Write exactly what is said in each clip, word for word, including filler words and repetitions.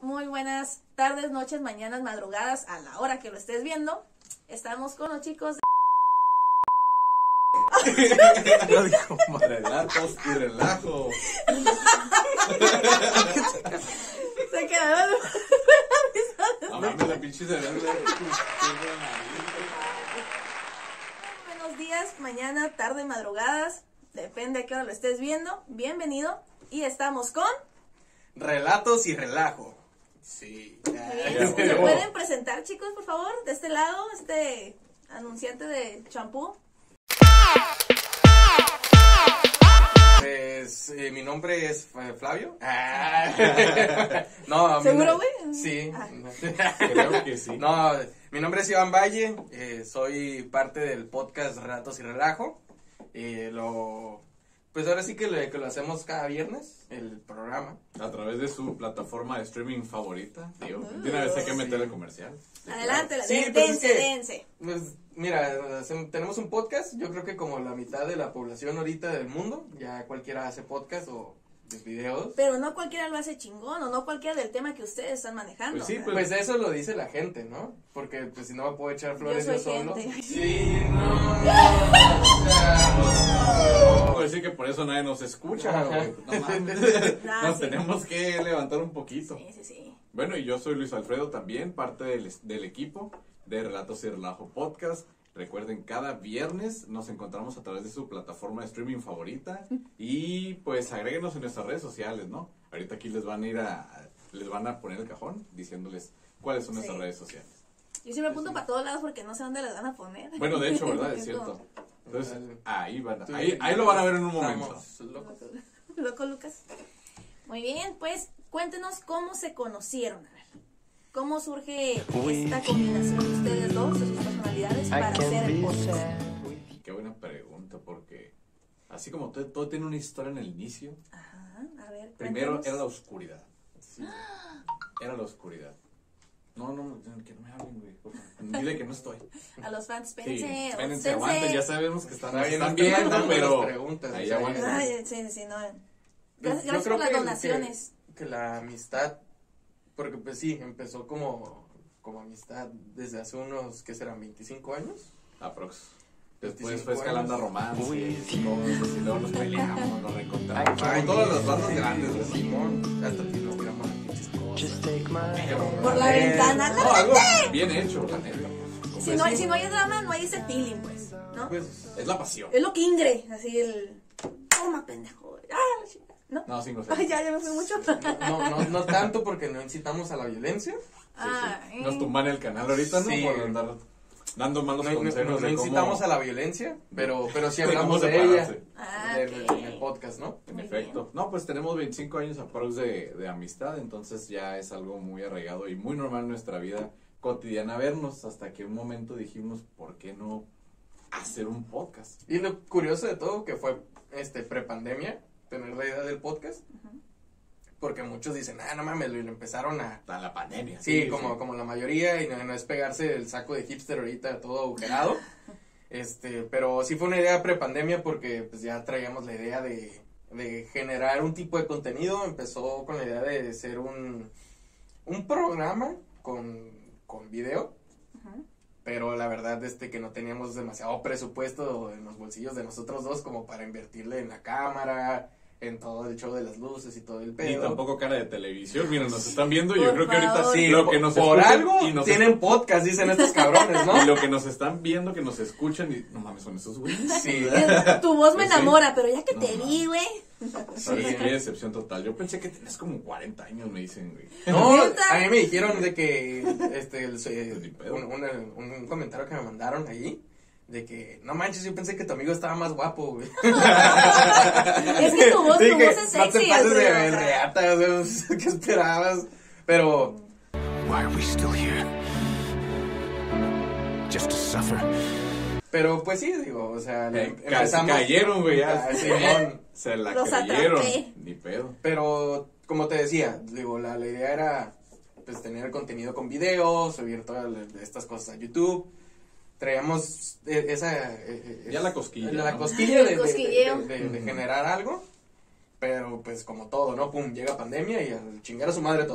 Muy buenas tardes, noches, mañanas, madrugadas, a la hora que lo estés viendo. Estamos con los chicos de... Lo dijo, relatos y relajo. Se quedaron... No mames, la pinche cerebro. Buenos días, mañana, tarde, madrugadas, depende a qué hora lo estés viendo. Bienvenido. Y estamos con... Relatos y relajo. Sí. ¿Se pueden presentar, chicos, por favor? De este lado, este anunciante de champú. Pues eh, mi nombre es eh, Flavio. Ah. No, ¿Seguro, güey? güey? Sí. Ah. Creo que sí. No, mi nombre es Iván Valle. Eh, soy parte del podcast Relatos y Relajo. Eh, lo, pues ahora sí que lo, que lo hacemos cada viernes, el programa. A través de su plataforma de streaming favorita. Digo, de una vez hay que meterle comercial. Sí, Adelante, claro. sí, Sí, pues dense, es que, dense. Pues mira, hacemos- tenemos un podcast. Yo creo que como la mitad de la población ahorita del mundo, ya cualquiera hace podcast o pues, videos. Pero no cualquiera lo hace chingón, o no cualquiera del tema que ustedes están manejando. Pues sí, o sea. Pues eso lo dice la gente, ¿no? Porque pues si no me puedo echar flores yo, Yo soy solo. gente. Sí, no, no, o sea, Puedo decir que por eso nadie nos escucha, güey. No mames. Nah, Nos sí. tenemos que levantar un poquito. Sí, sí, sí. Bueno, y yo soy Luis Alfredo también, parte del, del equipo de Relatos y Relajo Podcast. Recuerden, cada viernes nos encontramos a través de su plataforma de streaming favorita y pues agréguenos en nuestras redes sociales, ¿no? Ahorita aquí les van a ir a, a- les van a poner el cajón diciéndoles cuáles son nuestras Sí. redes sociales. Yo siempre apunto para todos lados porque no sé dónde las van a poner. Bueno, de hecho, ¿verdad? Es Es cierto. como- Entonces, ahí van, a- tú- ahí, ahí lo van a ver en un momento. Estamos locos. Loco, Lucas. Muy bien, pues cuéntenos cómo se conocieron. A ver, ¿cómo surge esta combinación de ustedes dos, de sus personalidades, para hacer el podcast? Qué buena pregunta, porque así como todo, todo tiene una historia en el inicio, Ajá, a ver. primero cuéntanos. era la oscuridad. Sí. Era la oscuridad. No, no, que no me hablen, güey. por favor. Dile que no estoy. A los fans, Sí, espérense, espérense, espérense. aguanten, ya sabemos que están, Está bien, están nos están viendo, mandando pero las preguntas, ahí o sea, aguanten. Ay, sí, sí, no. Gracias, Yo gracias creo por las que- donaciones. Que, que la amistad, porque pues sí, empezó como, como amistad desde hace unos, ¿qué serán? ¿veinticinco años? Aprox. Después veinticinco fue escalando a años. romance, y cosas, y luego nos peleamos, nos reencontramos. Ay, Como todas sí, las bandas sí, grandes, sí, güey. Simón, hasta que nos tiramos las pinches cosas. Por la ventana, No, la algo gente. bien hecho, la neta. Como Si no, hay- decimos, si no hay drama, no hay ese feeling, pues, ¿no? Pues, es la pasión. Es lo que ingre, así el... Toma, pendejo. Ah, la chingada, ¿no? No, sí, no sé. Ay, ya, ya me fui mucho. no, no, no tanto porque no incitamos a la violencia. Ah, Sí, sí. Nos tumban el canal ahorita, ¿no? Sí. Por andar dando No, malos no- no- consejos no de incitamos cómo... a la violencia, pero, pero sí de cómo hablamos de ella separarse. Ah, en, ok. en el podcast, ¿no? En Muy efecto. bien. No, pues tenemos veinticinco años aprox de, de amistad, entonces ya es algo muy arraigado y muy normal en nuestra vida cotidiana vernos, hasta que un momento dijimos, ¿por qué no hacer un podcast? Y lo curioso de todo que fue este prepandemia, tener la idea del podcast, porque muchos dicen, ah, no mames, lo empezaron a... Hasta la pandemia. Sí, como, como la mayoría, y no, no es pegarse el saco de hipster ahorita todo agujerado. Este, pero sí fue una idea prepandemia porque pues ya traíamos la idea de, de generar un tipo de contenido. Empezó con la idea de ser un, un programa con, con video, Ujú. pero la verdad este que no teníamos demasiado presupuesto en los bolsillos de nosotros dos como para invertirle en la cámara, en todo el show de las luces y todo el pedo. Y tampoco cara de televisión, mira, nos están viendo y yo Por creo que ahorita favor. sí, Sí, lo por, que nos por escuchan algo y nos tienen podcast, dicen estos cabrones, ¿no? y lo que nos están viendo, que nos escuchan y no mames, son esos güeyes. Sí, Tu voz me Pues sí. enamora, pero ya que No, te no. vi, güey. ¿Sabes qué decepción total? Yo pensé que tenías como cuarenta años, me dicen, güey. no, ¿Neta? a mí me dijeron de que, este, el- eh, Ni pedo. un, una- un comentario que me mandaron ahí, de que, no manches, yo pensé que tu amigo estaba más guapo, güey. Es que tu voz, tu Dije, voz es no te sexy, pases de Alfredo. reata, o sea, ¿qué esperabas? Pero, Why are we still here? Just to suffer? pero pues sí, digo, o sea, Eh, ca- empezamos... cayeron, güey, ya. Ah, Simón. Se la Los creyeron. atrapé. Ni pedo. Pero, como te decía, digo, la, la idea era, pues, tener contenido con videos, subir todas las- estas cosas a YouTube. Traíamos eh, esa... eh, eh, Ya la cosquilla, La, ¿no? cosquilla de, El de- cosquilleo. de- de- de Ujú. generar algo. Pero, pues, como todo, ¿no? Pum, llega pandemia y a chingar a su madre todos.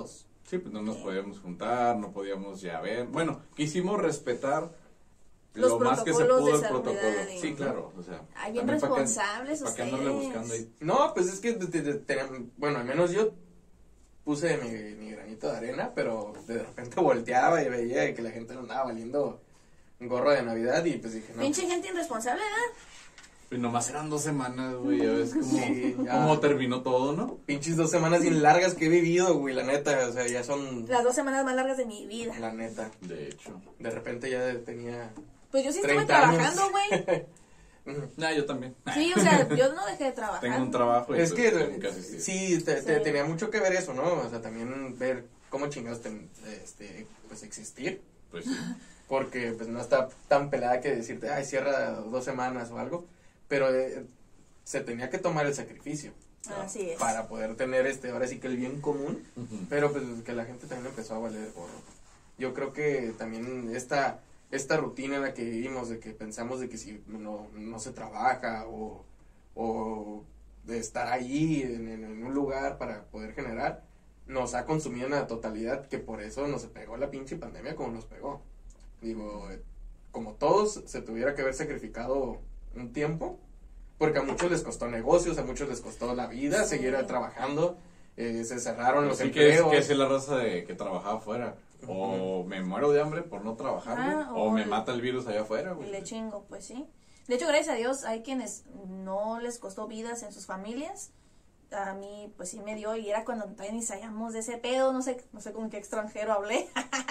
Sí, pues no nos podíamos juntar, no podíamos ya ver. Bueno, quisimos respetar Los lo más que se protocolos pudo de el protocolo. salubridad y- Sí, claro, o sea. Ay, bien también pa' qué- responsables pa' qué andarle ustedes. buscando ahí. No, pues es que, te- te- te- bueno, al menos yo puse mi, mi granito de arena, pero de repente volteaba y veía que la gente no andaba valiendo un gorro de Navidad y pues dije, no. Pinche gente irresponsable, ¿verdad? Y nomás eran dos semanas, güey, ya ves cómo, Sí, ya. cómo terminó todo, ¿no? Pinches dos semanas bien largas que he vivido, güey, la neta, o sea, ya son, Las dos semanas más largas de mi vida. la neta. De hecho. De repente ya tenía Pues yo sí estuve treinta años. trabajando, güey. Ah, yo también. Sí, o sea, yo no dejé de trabajar. Tengo un trabajo y Es pues, que tengo que asistir. sí, te, te- Sí. tenía mucho que ver eso, ¿no? O sea, también ver cómo chingados ten- este, pues existir, Pues sí. porque pues no está tan pelada que decirte, ay, cierra dos semanas o algo, pero eh, se tenía que tomar el sacrificio Así es. para poder tener este, ahora sí que el bien común, Ujú. pero pues que la gente también empezó a valer el gorro. Yo creo que también esta, esta rutina en la que vivimos, de que pensamos de que si no, no se trabaja o, o de estar ahí en, en- en un lugar para poder generar, nos ha consumido en la totalidad, que por eso nos pegó la pinche pandemia como nos pegó. Digo, eh, como todos se tuviera que haber sacrificado un tiempo, porque a muchos les costó negocios, a muchos les costó la vida, Sí. seguir trabajando, eh, se cerraron los Sí, que es, empleos. que es la raza de que trabajaba afuera. O me muero de hambre por no trabajar, güey, Ah, o o me el- mata el virus allá afuera, Y güey. le chingo, pues sí. De hecho, gracias a Dios, hay quienes no les costó vidas en sus familias. A mí, pues sí me dio, y era cuando todavía ni sabíamos de ese pedo, no sé, no sé con qué extranjero hablé,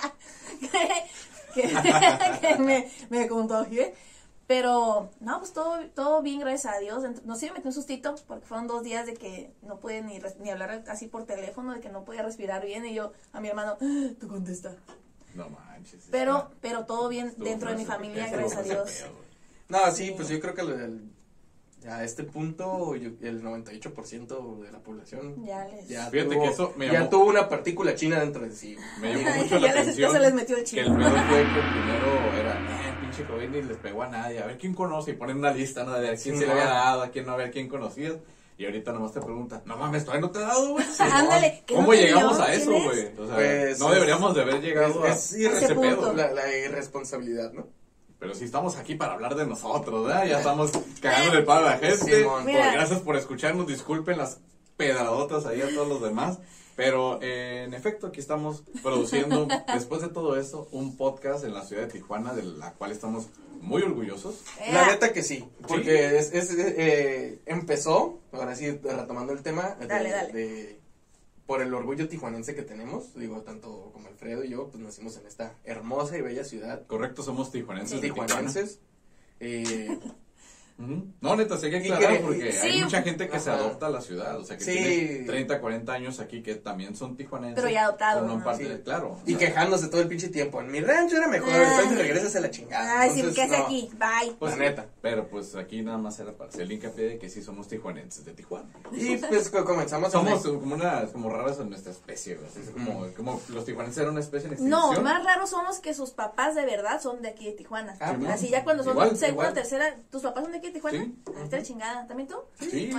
que, que me, me contagié. Pero, no, pues todo, todo bien, gracias a Dios. Ent- Nos sí me metí un sustito, porque fueron dos días de que no pude ni, res- ni hablar así por teléfono, de que no podía respirar bien, y yo, a mi hermano, "Ah, tú contesta. No manches. Pero, está- pero todo bien estuvo dentro de mi fuerte, familia, estuvo gracias a fuerte Dios. pedo, güey. No, sí, Sí. pues yo creo que el, el- ya a este punto yo- el noventa y ocho por ciento de la población Ya les... ya, Fíjate tuvo, que eso me ya llamó- tuvo una partícula china dentro de sí. Me llamó Ay, mucho la ya les- ya atención se les metió el que el chino. pedo fue que primero era, eh, pinche COVID ni les pegó a nadie, a ver quién conoce, y ponen una lista, ¿no? De a quién Sí, se le había no. dado, a quién no, a ver quién conocías, y ahorita nomás te preguntan, no mames, todavía no te he dado, güey. Ándale, ¿que no ¿Cómo te llegamos dio? a eso, ¿Quién es? güey? O sea, Pues, no es- deberíamos de haber llegado a, es a irre- ese punto. pedo. la, la irresponsabilidad, ¿no? Pero si estamos aquí para hablar de nosotros, ¿verdad? Ya estamos cagándole el palo a la gente. Simón. Por- Mira. gracias por escucharnos, disculpen las pedradotas ahí a todos los demás. Pero eh, en efecto, aquí estamos produciendo, después de todo eso, un podcast en la ciudad de Tijuana, de la cual estamos muy orgullosos. La Ea. neta que sí, porque es, es, eh, empezó, ahora sí, retomando el tema, de, Dale, dale. de- por el orgullo tijuanense que tenemos, digo, tanto como Alfredo y yo, pues nacimos en esta hermosa y bella ciudad, Correcto, somos tijuanenses. de tijuanenses, eh, Tijuana. Ujú. No, neta, sí hay que Y aclarar que- porque sí. hay mucha gente que se Ajá. adopta a la ciudad, o sea, que Sí. tiene treinta, cuarenta años aquí que también son tijuanenses. Pero ya adoptados, Forman ¿no? parte Sí. de- claro. o y sea, quejándose todo el pinche tiempo, en mi rancho era mejor, Ah. entonces regresas a la chingada. Ay, sí, Entonces, ¿qué hace no. aquí? Bye. Pues La sí, neta. Pero pues aquí nada más era para hacer el hincapié de que sí somos tijuanenses de Tijuana. Y pues co- comenzamos Somos a... como una, como raras en nuestra especie, güey. Así es como, como los tijuanenses eran una especie en No, extinción. más raros somos que sus papás de verdad son de aquí de Tijuana. Ah, bueno. Así ya cuando son Igual, segunda, igual. tercera, ¿tus papás son de aquí de Tijuana? Sí. Ahí está la chingada. ¿También tú? Sí.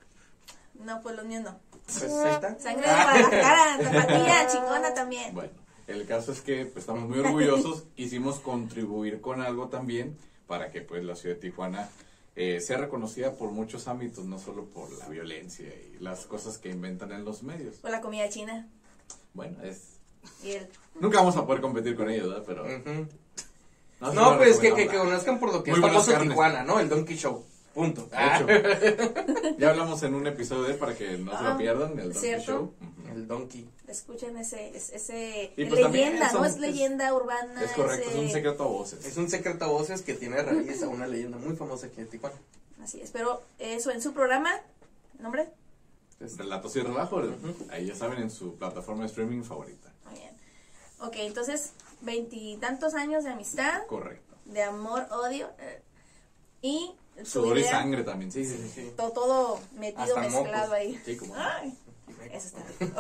No, pues los míos no. Pues, ahí está. Sangre de Guadalajara, tapatía, chingona también. Bueno, el caso es que pues, estamos muy orgullosos. Quisimos contribuir con algo también para que pues la ciudad de Tijuana eh, sea reconocida por muchos ámbitos, no solo por la violencia y las cosas que inventan en los medios. Por la comida china. Bueno, es... Y el... Nunca vamos a poder competir con ellos, ¿verdad? Pero... Ujú. no, sí No, lo pues que, que, recomendamos. que conozcan por lo que Muy es buenas famoso carnes. Tijuana, ¿no? El Donkey Show. Punto. Ah, De hecho, ya hablamos en un episodio de él para que no se Ah, lo pierdan, el Donkey ¿cierto? Show. Ujú. El Donkey. Escuchen ese, ese, ese Y es pues también leyenda, son- ¿no? Es es- leyenda urbana. Es correcto, ese- es un secreto a voces. Es un secreto a voces que tiene raíz a una leyenda muy famosa aquí en Tijuana. Así es, pero eso en su programa, ¿nombre? Pues, Relatos y relajos, Ujú. ahí ya saben, en su plataforma de streaming favorita. Muy bien. Ok, entonces, veintitantos años de amistad, Correcto. de amor, odio, eh, y su Sudor y idea, sangre también, sí, sí, sí. sí. todo, todo metido, Hasta mezclado mocos. ahí. Sí, como... Ay, eso está rico.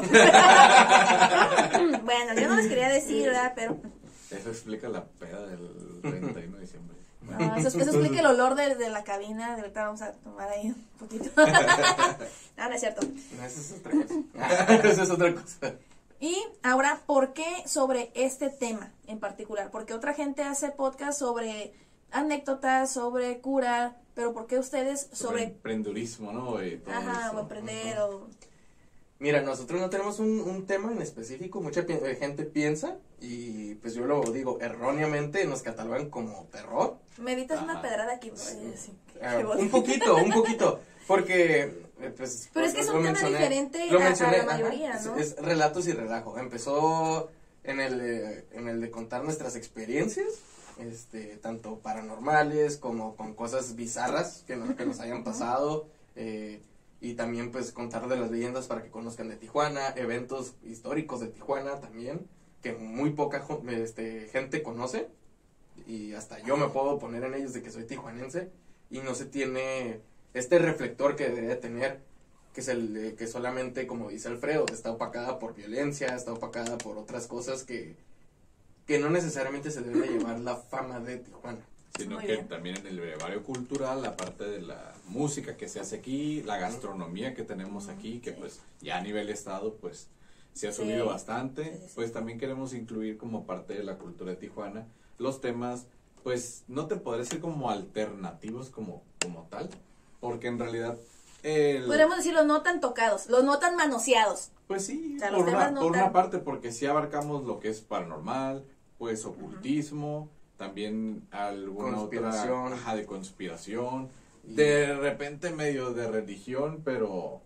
Bueno, yo no les quería decir, ¿verdad? Pero Eso explica la peda del treinta y uno de diciembre. no, eso, eso explica el olor de, de la cabina. De ahorita vamos a tomar ahí un poquito. No, no es cierto. No, esa es otra cosa. Esa es otra cosa. Y ahora, ¿por qué sobre este tema en particular? Porque otra gente hace podcast sobre anécdotas, sobre cura, pero ¿por qué ustedes sobre... Sobre emprendedurismo, ¿no? Y todo Ajá, eso. o emprender, o... Mira, nosotros no tenemos un, un tema en específico, mucha pi- gente piensa, y pues yo lo digo erróneamente, nos catalogan como terror. Me evitas una Ajá. pedrada aquí, bro. Ay, sí, qué- Ah, qué voz. un poquito, un poquito, porque eh, pues... Pero es que es lo un tema mencioné- diferente lo a- a mencioné, la ajá, mayoría, es- ¿no? Es, relatos y relajo, empezó en el, eh, en el de contar nuestras experiencias, este, tanto paranormales como con cosas bizarras que, no- que nos hayan pasado, eh, y también pues contar de las leyendas para que conozcan de Tijuana, eventos históricos de Tijuana también, que muy poca jo- este, gente conoce, y hasta yo me puedo poner en ellos de que soy tijuanense, y no se tiene este reflector que debería tener, que es el de que solamente, como dice Alfredo, está opacada por violencia, está opacada por otras cosas que, que no necesariamente se debe llevar la fama de Tijuana. Sino Muy que bien. también en el brevario cultural, la parte de la música que se hace aquí, la gastronomía que tenemos aquí, que Sí. pues ya a nivel estado pues se ha Sí. subido bastante, Sí, sí, sí. pues también queremos incluir como parte de la cultura de Tijuana los temas, pues no te podré decir como alternativos como, como tal, porque en realidad el... Podríamos decirlo no tan tocados, los no tan manoseados. Pues sí, O sea, los por, una, temas no por tan- una parte, porque sí abarcamos lo que es paranormal, pues ocultismo, también alguna Conspiración. otra ajá, de conspiración, Y- de repente medio de religión, pero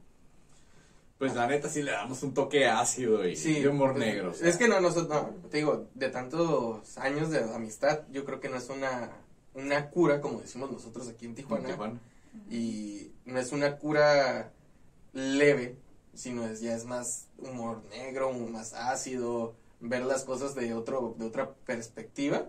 pues la neta sí le damos un toque ácido y de humor pues, negro. o sea. Es que no, nosotros, no, te digo, de tantos años de amistad, yo creo que no es una, una cura, como decimos nosotros aquí en Tijuana, Tijuana. y no es una cura leve, sino es ya es más humor negro, más ácido, ver las cosas de otro de otra perspectiva,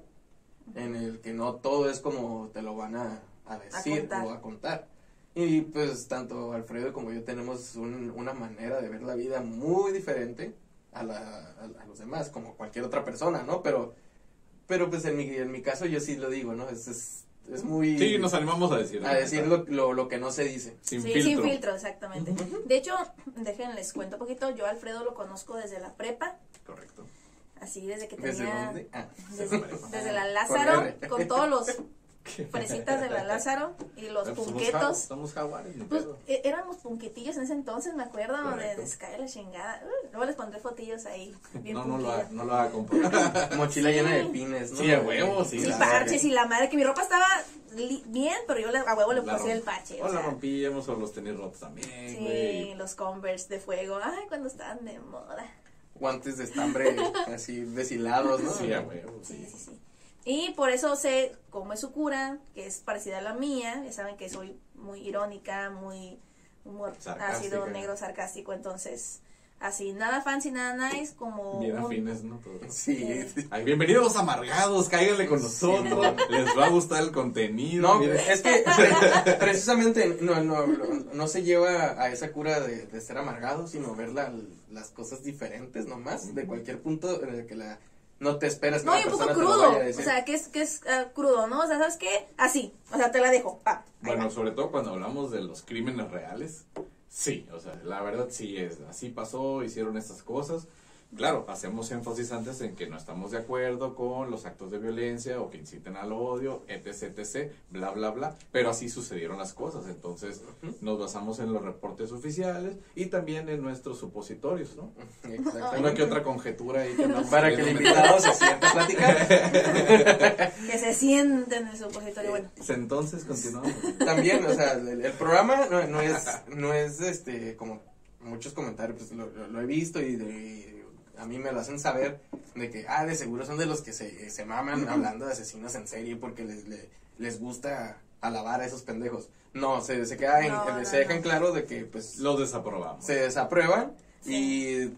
en el que no todo es como te lo van a, a decir contar. o a contar. Y pues tanto Alfredo como yo tenemos un- una manera de ver la vida muy diferente a, la, a, a los demás, como cualquier otra persona, ¿no? Pero pero pues en mi, en mi caso yo sí lo digo, ¿no? Es, es, es muy... Sí, nos animamos a decirlo. a decir lo, lo, lo que no se dice. Sin Sí, filtro. sin filtro, exactamente. De hecho, déjenles cuento un poquito, yo a Alfredo lo conozco desde la prepa, Correcto. así desde que tenía... ¿Desde dónde? Ah. Desde, desde la Con Lázaro, R. con todos los fresitas de la Lázaro y los Pues somos ja- punquetos. Somos jaguares, ni Pues pedo. eh, éramos punquetillos en ese entonces, me acuerdo, de, Correcto. de Sky la chingada. Uh, luego les pondré fotillos ahí, bien No, no lo, ha, punquillos. no lo haga comprar. Mochila Sí. llena de pines, ¿no? Sí, a huevo, sí, Sí, la parches y la madre, que mi ropa estaba li- bien, pero yo le- a huevo le La puse romp- el parche. O O la sea, rompíamos o los tenis rotos también, sí, güey. los Converse de fuego. Ay, cuando estaban de moda. Guantes de estambre así deshilados, ¿no? Sí, a huevo, Sí, sí. sí, sí. Y por eso sé cómo es su cura, que es parecida a la mía. Ya saben que soy muy irónica, muy humor Sarcástica. ácido, negro, sarcástico. Entonces, así, nada fancy, nada nice, como Bien un- afines, ¿no? Todos. Sí. Ay, bienvenidos amargados, cáiganle con nosotros, les va a gustar el contenido. No, miren. es que pre- precisamente no, no, no, no se lleva a esa cura de, de ser amargado, sino ver la- las cosas diferentes nomás, de cualquier punto en el que la no te esperas que No, la y un poco persona te lo crudo. vaya a O decir. sea, que es, que es ah, crudo, ¿no? O sea, ¿sabes qué? Así. O sea, te la dejo. Pa. Ahí Bueno, va. sobre todo cuando hablamos de los crímenes reales, sí, o sea, la verdad sí es, así pasó, hicieron estas cosas. Claro, hacemos énfasis antes en que no estamos de acuerdo con los actos de violencia o que inciten al odio, etc, etc, bla, bla, bla, pero así sucedieron las cosas, entonces nos basamos en los reportes oficiales y también en nuestros supositorios, ¿no? Exactamente. Una que otra conjetura ahí que andamos Para que el queriendo invitado se sienta a platicar. Que se sienten en el supositorio. Bueno, meter. Entonces continuamos. También, o sea, el, el programa no, no es, no es este, como muchos comentarios, pues lo, lo- lo he visto y de, a mí me lo hacen saber de que, ah, de seguro son de los que se, se maman hablando de asesinos en serie porque les, le- les gusta alabar a esos pendejos. No, se, se queda en, No, se no, dejan no. claro de que, pues, Los desaprobamos. se desaprueban Sí. y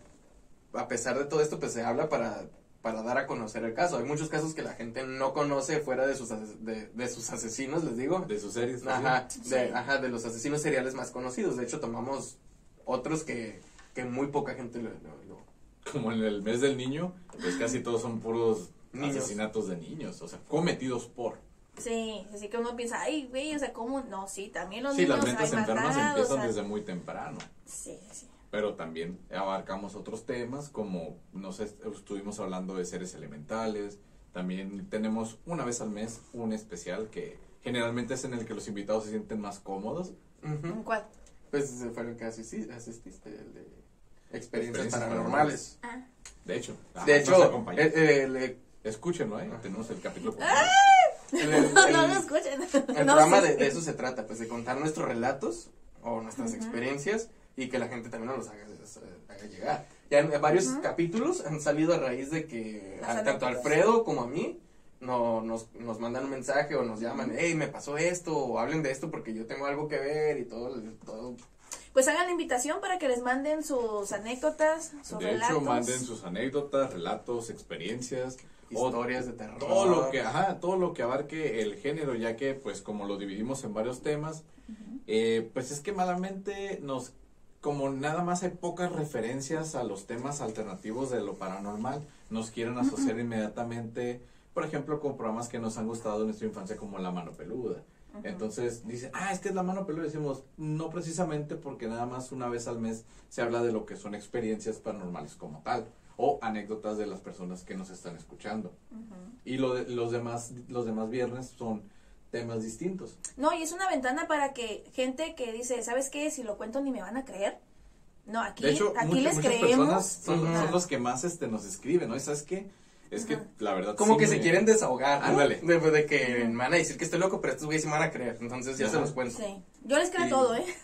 a pesar de todo esto, pues se habla para, para dar a conocer el caso. Hay muchos casos que la gente no conoce fuera de sus, ase- de, de sus asesinos, les digo. De sus series. Ajá, Sí. de, ajá, de los asesinos seriales más conocidos. De hecho, tomamos otros que, que muy poca gente lo, lo- lo- Como en el mes del niño, pues casi todos son puros Niños. asesinatos de niños, o sea, cometidos por. sí, así que uno piensa, ay, güey, o sea, ¿cómo? No, sí, también los Sí, niños las mentes hay enfermas matados, empiezan o sea, desde muy temprano. Sí, sí. pero también abarcamos otros temas como, no sé, estuvimos hablando de seres elementales, también tenemos una vez al mes un especial que generalmente es en el que los invitados se sienten más cómodos. Ujú. ¿Cuál? Pues ese fue el que asisti- asististe, el de experiencias, Experiencias paranormales. Ah. De hecho, ajá, De nos hecho, acompañó. el, el- el- Escúchenlo, ¿eh? Tenemos el capítulo. el- el- No, el- no lo escuchen. el No, programa sí. de, de eso se trata, pues de contar nuestros relatos o nuestras Ujú. experiencias y que la gente también nos los haga, haga llegar. Ya en varios Ujú. capítulos han salido a raíz de que Las a- tanto a anécdotas. Alfredo como a mí no, nos, nos mandan un mensaje o nos llaman, hey, me pasó esto, o hablen de esto porque yo tengo algo que ver y todo, todo. Pues hagan la invitación para que les manden sus anécdotas, sus De relatos. hecho, manden sus anécdotas, relatos, experiencias, o Historias de terror. todo lo que, ajá, todo lo que abarque el género, ya que pues como lo dividimos en varios temas, eh, pues es que malamente nos, como nada más hay pocas referencias a los temas alternativos de lo paranormal, nos quieren asociar inmediatamente, por ejemplo, con programas que nos han gustado en nuestra infancia como La Mano Peluda. Entonces dicen, ah, es que es La Mano Peluda. Decimos, no precisamente porque nada más una vez al mes se habla de lo que son experiencias paranormales como tal, o anécdotas de las personas que nos están escuchando. Y lo de- los demás los demás viernes son temas distintos. No, y es una ventana para que gente que dice, ¿sabes qué? Si lo cuento ni me van a creer. No, aquí, De hecho, aquí muchas, les muchas creemos. personas son, Ajá. son los que más este nos escriben, ¿no? ¿Y sabes qué? Es que Ajá. la verdad Como sí que me- se quieren desahogar, ¿no? Ándale. De, de que me van a decir que estoy loco, pero estos güeyes sí me van a creer. Entonces ya Ajá. se los cuento. Sí, yo les creo Y- todo, ¿eh?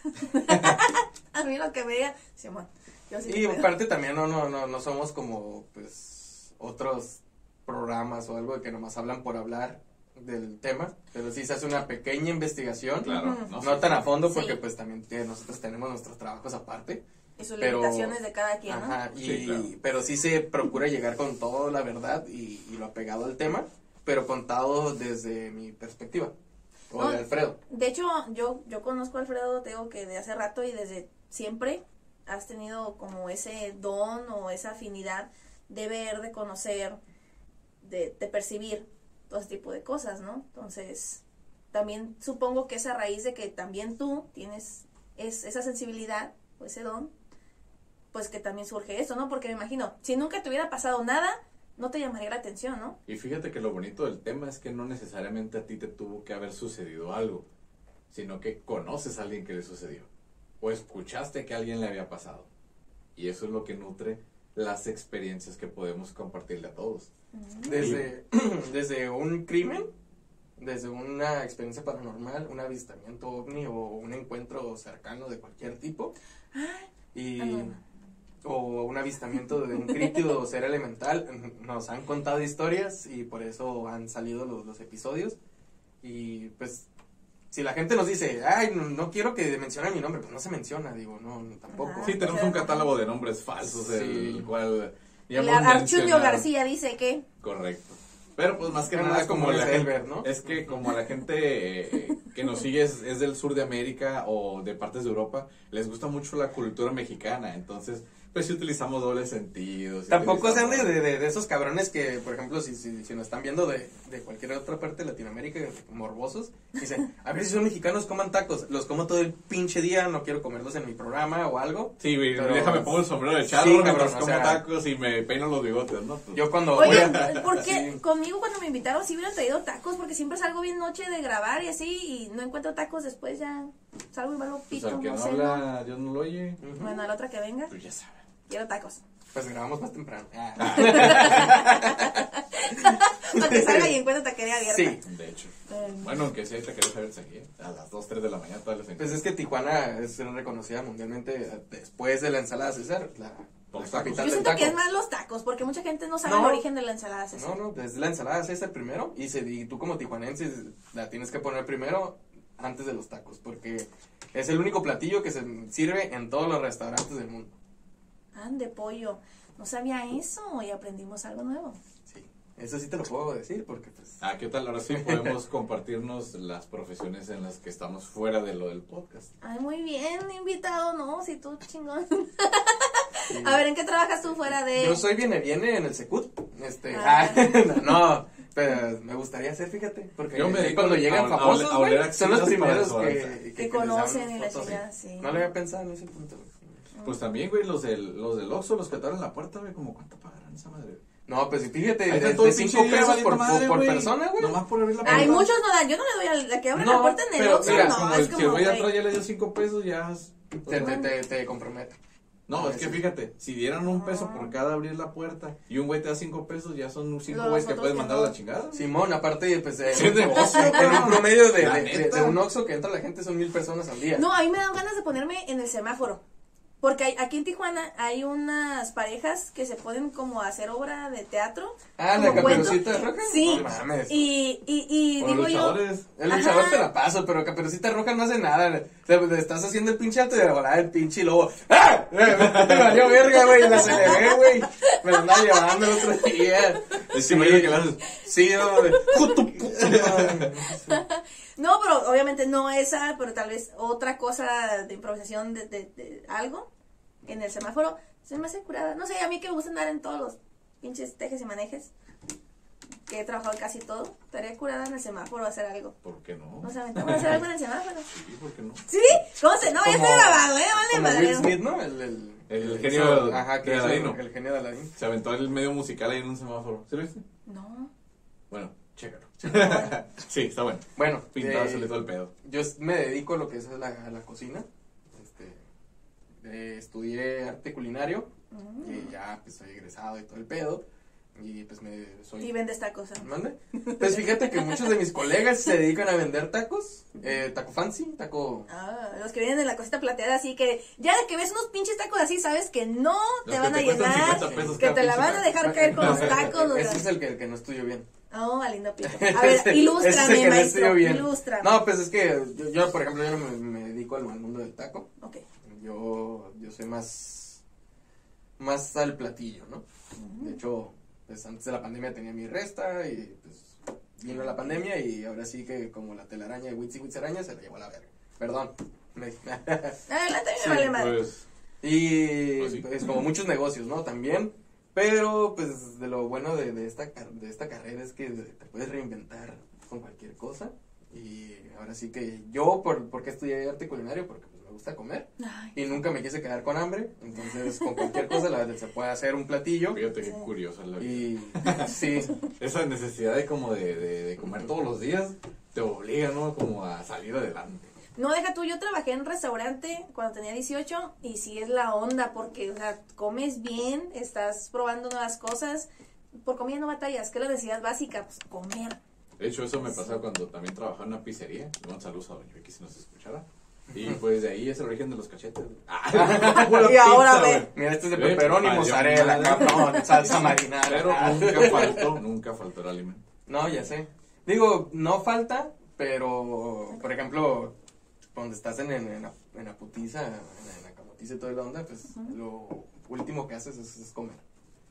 A mí lo que me digan, Simón, yo sí Y creo. aparte también no, no, no, no somos como pues otros programas o algo de que nomás hablan por hablar del tema, pero sí se hace una pequeña investigación, Claro, Ujú. no, no Sí. tan a fondo Sí. porque pues también eh, nosotros tenemos nuestros trabajos aparte. Y sus pero- limitaciones de cada quien, ¿no? Ajá, y, Sí, claro. pero sí se procura llegar con toda la verdad y, y lo apegado al tema, pero contado desde mi perspectiva, o No, de Alfredo. De hecho, yo, yo conozco a Alfredo, te digo que de hace rato y desde siempre has tenido como ese don o esa afinidad de ver, de conocer, de, de percibir todo ese tipo de cosas, ¿no? Entonces, también supongo que es a raíz de que también tú tienes es, esa sensibilidad o ese don, pues que también surge esto, ¿no? Porque me imagino, si nunca te hubiera pasado nada, no te llamaría la atención, ¿no? Y fíjate que lo bonito del tema es que no necesariamente a ti te tuvo que haber sucedido algo, sino que conoces a alguien que le sucedió, o escuchaste que a alguien le había pasado. Y eso es lo que nutre las experiencias que podemos compartirle a todos. Desde, desde un crimen, desde una experiencia paranormal, un avistamiento ovni o un encuentro cercano de cualquier tipo, y, Ah, no, no. o un avistamiento de un crítico o ser elemental, nos han contado historias y por eso han salido los, los episodios. Y pues, si la gente nos dice, ay, no, no quiero que mencione mi nombre, pues no se menciona, digo, no, no, tampoco. Ajá. Sí, tenemos un catálogo de nombres falsos, Sí. el cual... ya El hemos Archulio mencionado. García dice que... Correcto. Pero pues más que Ah, nada como como la es gente, Elber, ¿no? es que como la gente eh, que nos sigue es, es del sur de América o de partes de Europa, les gusta mucho la cultura mexicana, entonces pues sí utilizamos dobles sentidos. sí Tampoco sean de, utilizamos- de, de, de esos cabrones que, por ejemplo, si, si, si nos están viendo de, de cualquier otra parte de Latinoamérica, morbosos, dicen, a ver si son mexicanos, coman tacos. Los como todo el pinche día, no quiero comerlos en mi programa o algo. Sí, güey, Pero- déjame pongo el sombrero de charro Sí, mientras cabrón, o como sea- tacos y me peino los bigotes, ¿no? Pues, Yo cuando voy Oye, a... ¿por qué Sí. conmigo cuando me invitaron sí hubieran traído tacos? Porque siempre salgo bien noche de grabar y así, y no encuentro tacos, después ya salgo y valgo pues, pito, al que no no sé, ¿no? habla, Dios no lo oye, Ujú. Bueno, a la otra que venga, pues ya saben. quiero tacos. Pues grabamos más temprano. Ah. Para que salga y encuentre taquería abierta. Sí, De hecho. Eh, Bueno, aunque sí, te querés saber aquí, a las dos, tres de la mañana todavía les pues es que Tijuana es reconocida mundialmente después de la ensalada César, la, Por la los tacos. capital Yo del siento taco. que es más los tacos, porque mucha gente no sabe No. el origen de la ensalada César. No, no, es la ensalada César primero y, se, y tú como tijuanense la tienes que poner primero antes de los tacos, porque es el único platillo que se sirve en todos los restaurantes del mundo. Ah, de pollo. No sabía eso y aprendimos algo nuevo. Sí, eso sí te lo puedo decir porque pues... Ah, ¿qué tal? Ahora sí podemos compartirnos las profesiones en las que estamos fuera de lo del podcast. Ay, muy bien, invitado, ¿no? Si tú chingón. sí. A ver, ¿en qué trabajas tú fuera de...? Yo soy viene viene en el Secut, este, Ah. ah, no, pero me gustaría hacer, fíjate, porque Yo me dedico cuando a- llegan a- a famosos, oler güey, axilas son los para primeros desodorante. que, Que les conocen dan y la fotos, chingada, sí. sí. No lo había pensado en ese punto. Pues también, güey, los del, los del Oxxo, los que te abren la puerta, güey, como cuánto pagarán esa madre. No, pues fíjate, Ahí de, está todo de el pinche cinco día pesos valiendo por, madre, por, por güey. persona, güey. Nomás por abrir la puerta. Hay muchos no dan, yo no le doy a la que abre No, la puerta en el pero Oxxo, mira, no, como es el que como, güey güey. atrás ya le dio cinco pesos, ya... es- Te, te, te, te compromete. No, No, es que sí. fíjate, si dieran un peso Ah. por cada abrir la puerta y un güey te da cinco pesos, ya son cinco Los güeyes que otros puedes que mandar no. a la chingada. Simón, aparte, pues, eh, Sí, es negocio, en un cabrón. promedio de, La de, de, neta. de un Oxxo que entra la gente son mil personas al día. No, a mí me dan ganas de ponerme en el semáforo. Porque hay- aquí en Tijuana hay unas parejas que se ponen como a hacer obra de teatro. Ah, la como cuento. Caperucita Roja. Sí. No mames. Y, y, y Por digo los yo, luchadores. El luchador Ajá. te la paso, pero Caperucita Roja no hace nada. O sea, le estás haciendo el pinche alto y de volar el pinche lobo. ¡Ah! Me valió verga, güey. La aceleré, güey. Me la andaba llevando el otro día. Es Sí, que mira que vas... Sí, no, de, ¡Hijo tu puta madre! no, pero obviamente no esa, pero tal vez otra cosa de improvisación de, de, de algo en el semáforo. Se me hace curada. No sé, a mí que me gusta andar en todos los pinches tejes y manejes, que he trabajado en casi todo, estaría curada en el semáforo hacer algo. ¿Por qué no? No sé, vamos a hacer algo en el semáforo. Sí, ¿por qué no? ¿Sí? ¿Cómo se? No, ya Como- está grabado, ¿eh? Vale, Como madre. Will Smith, ¿no? El, el, El genio de- ajá, que de hizo Aladino. El genio de Aladín. Se aventó el medio musical ahí en un semáforo. ¿Sí lo viste? No. Bueno, chécalo. Sí, está bueno. Bueno, Pintársele eh, todo el pedo. yo me dedico a lo que es la, a la cocina. Este, eh, estudié arte culinario Mm. y ya pues soy egresado y todo el pedo. Y pues me soy... Y vende esta cosa. ¿Mande? Pues fíjate que muchos de mis colegas se dedican a vender tacos. Eh, taco fancy, taco... Ah, los que vienen de la cosita plateada, así que ya de que ves unos pinches tacos así, sabes que no te Los van que a te cuestan llenar, cincuenta pesos que cada te la pinche van a taco. dejar caer con los tacos. o Ese sea. es el que, el que no estudió bien. Oh, lindo pito. A ver, Ese- ese es el ilústrame, que no maestro, estudió bien. ilústrame. No, pues es que yo, yo, por ejemplo, yo no me, me dedico al, al mundo del taco. Ok. Yo, yo soy más, más al platillo, ¿no? De hecho, pues antes de la pandemia tenía mi resta y pues vino la pandemia y ahora sí que como la telaraña de Witsi Witsi Araña se la llevó a la verga. Perdón. Me- Adelante, me Sí, vale madre. Pues, y Pues sí. pues como muchos negocios, ¿no? También. Pero pues de lo bueno de, de, esta, car- de esta carrera es que te puedes reinventar con cualquier cosa. Y ahora sí que yo, por, ¿por qué estudié arte culinario? Porque pues, me gusta comer. Ay, Y nunca me quise quedar con hambre. Entonces con cualquier cosa la, se puede hacer un platillo. fíjate qué curiosa la vida. Y sí, Esa necesidad de como de, de, de comer todos los días te obliga, ¿no? Como a salir adelante. no, deja tú, yo trabajé en restaurante cuando tenía dieciocho y sí es la onda porque, o sea, comes bien, estás probando nuevas cosas, por comida no batallas, que es la necesidad básica, pues comer. De hecho, eso me pasaba cuando también trabajaba en una pizzería. Un saludo a Doña Vicky si nos escuchara. Y pues de ahí es el origen de los cachetes. Ah, pura Y ahora pizza, ve. güey. mira, este es de Ve, pepperoni, valió mozzarella, madre. cabrón, salsa marinara. Pero nunca faltó, nunca faltó el alimento. No, ya sé. Digo, no falta, pero, por ejemplo, cuando estás en, en, en la, en la putiza, en la, en la camotiza y toda la onda, pues lo último que haces es, es comer.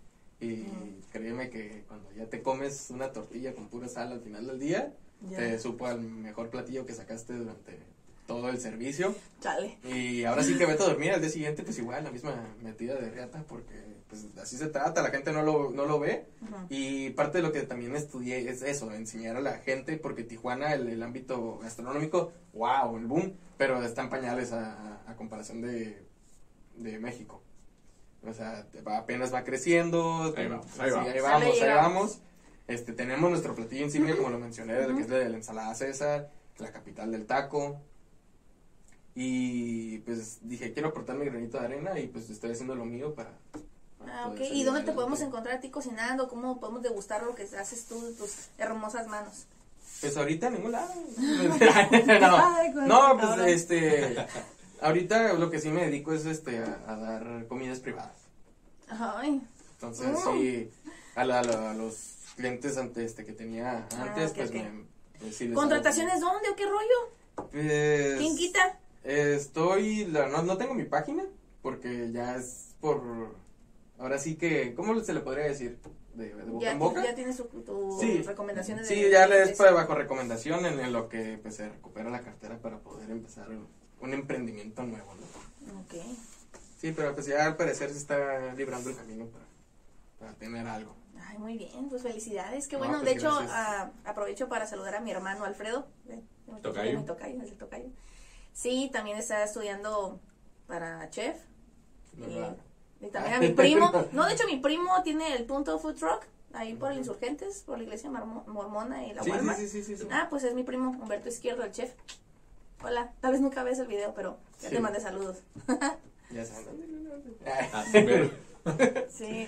Y créeme que cuando ya te comes una tortilla con pura sal al final del día, Ya. te supo al mejor platillo que sacaste durante todo el servicio. Chale. Y ahora sí que vete a dormir al día siguiente, pues igual, la misma metida de riata, porque pues así se trata, la gente no lo, no lo ve. Ujú. Y parte de lo que también estudié es eso, enseñar a la gente, porque Tijuana, el, el ámbito gastronómico, wow, el boom, pero está en pañales a, a, a comparación de, de México. O sea, va- apenas va creciendo, Ahí vamos, sí, ahí vamos. ahí vamos, Sale, ahí llegamos. vamos. Este, tenemos nuestro platillo insignia, como lo mencioné, Ujú. que es la de la ensalada César, la capital del taco. Y pues dije, quiero aportar mi granito de arena y pues estoy haciendo lo mío para... para Ah, ok. poder ¿Y salir dónde te adelante. podemos encontrar a ti cocinando? ¿Cómo podemos degustar lo que haces tú de tus hermosas manos? Pues ahorita en ningún lado. Ay, no, güey, no, pues cabrón. este, ahorita lo que sí me dedico es este a, a dar comidas privadas. Ay. Entonces Mm. sí, a, la- a la- a los clientes ante este que tenía Ah, antes, ok, pues ok. me pues, sí les ¿Contrataciones dónde o qué rollo? hago- Pues, ¿Quién quita? Estoy, la- no, no tengo mi página porque ya es por, ahora sí que, ¿cómo se le podría decir? De, de boca Ya, en boca. ya tienes tu, tu Sí. recomendaciones de... Sí, ya le de- es para bajo recomendación en, en lo que pues se recupera la cartera para poder empezar un, un emprendimiento nuevo, ¿no? Ok. Sí, pero pues ya al parecer se está librando el camino para, para tener algo. Ay, muy bien, pues felicidades. Qué No, bueno. pues, de hecho, gracias. ah, aprovecho para saludar a mi hermano Alfredo. eh, mi Tocayo. Mi tocayo, es el tocayo. Sí, también está estudiando para chef. ¿Verdad? Y, y también a mi primo, no, de hecho mi primo tiene el punto food truck, ahí por el Insurgentes, por la iglesia marmo- mormona y la Sí, Walmart. sí, sí, sí, sí, sí. Ah, pues es mi primo, Humberto Izquierdo, el chef. Hola, tal vez nunca ves el video, pero ya Sí. te mandé saludos. Ya saben. Así, pero- Sí.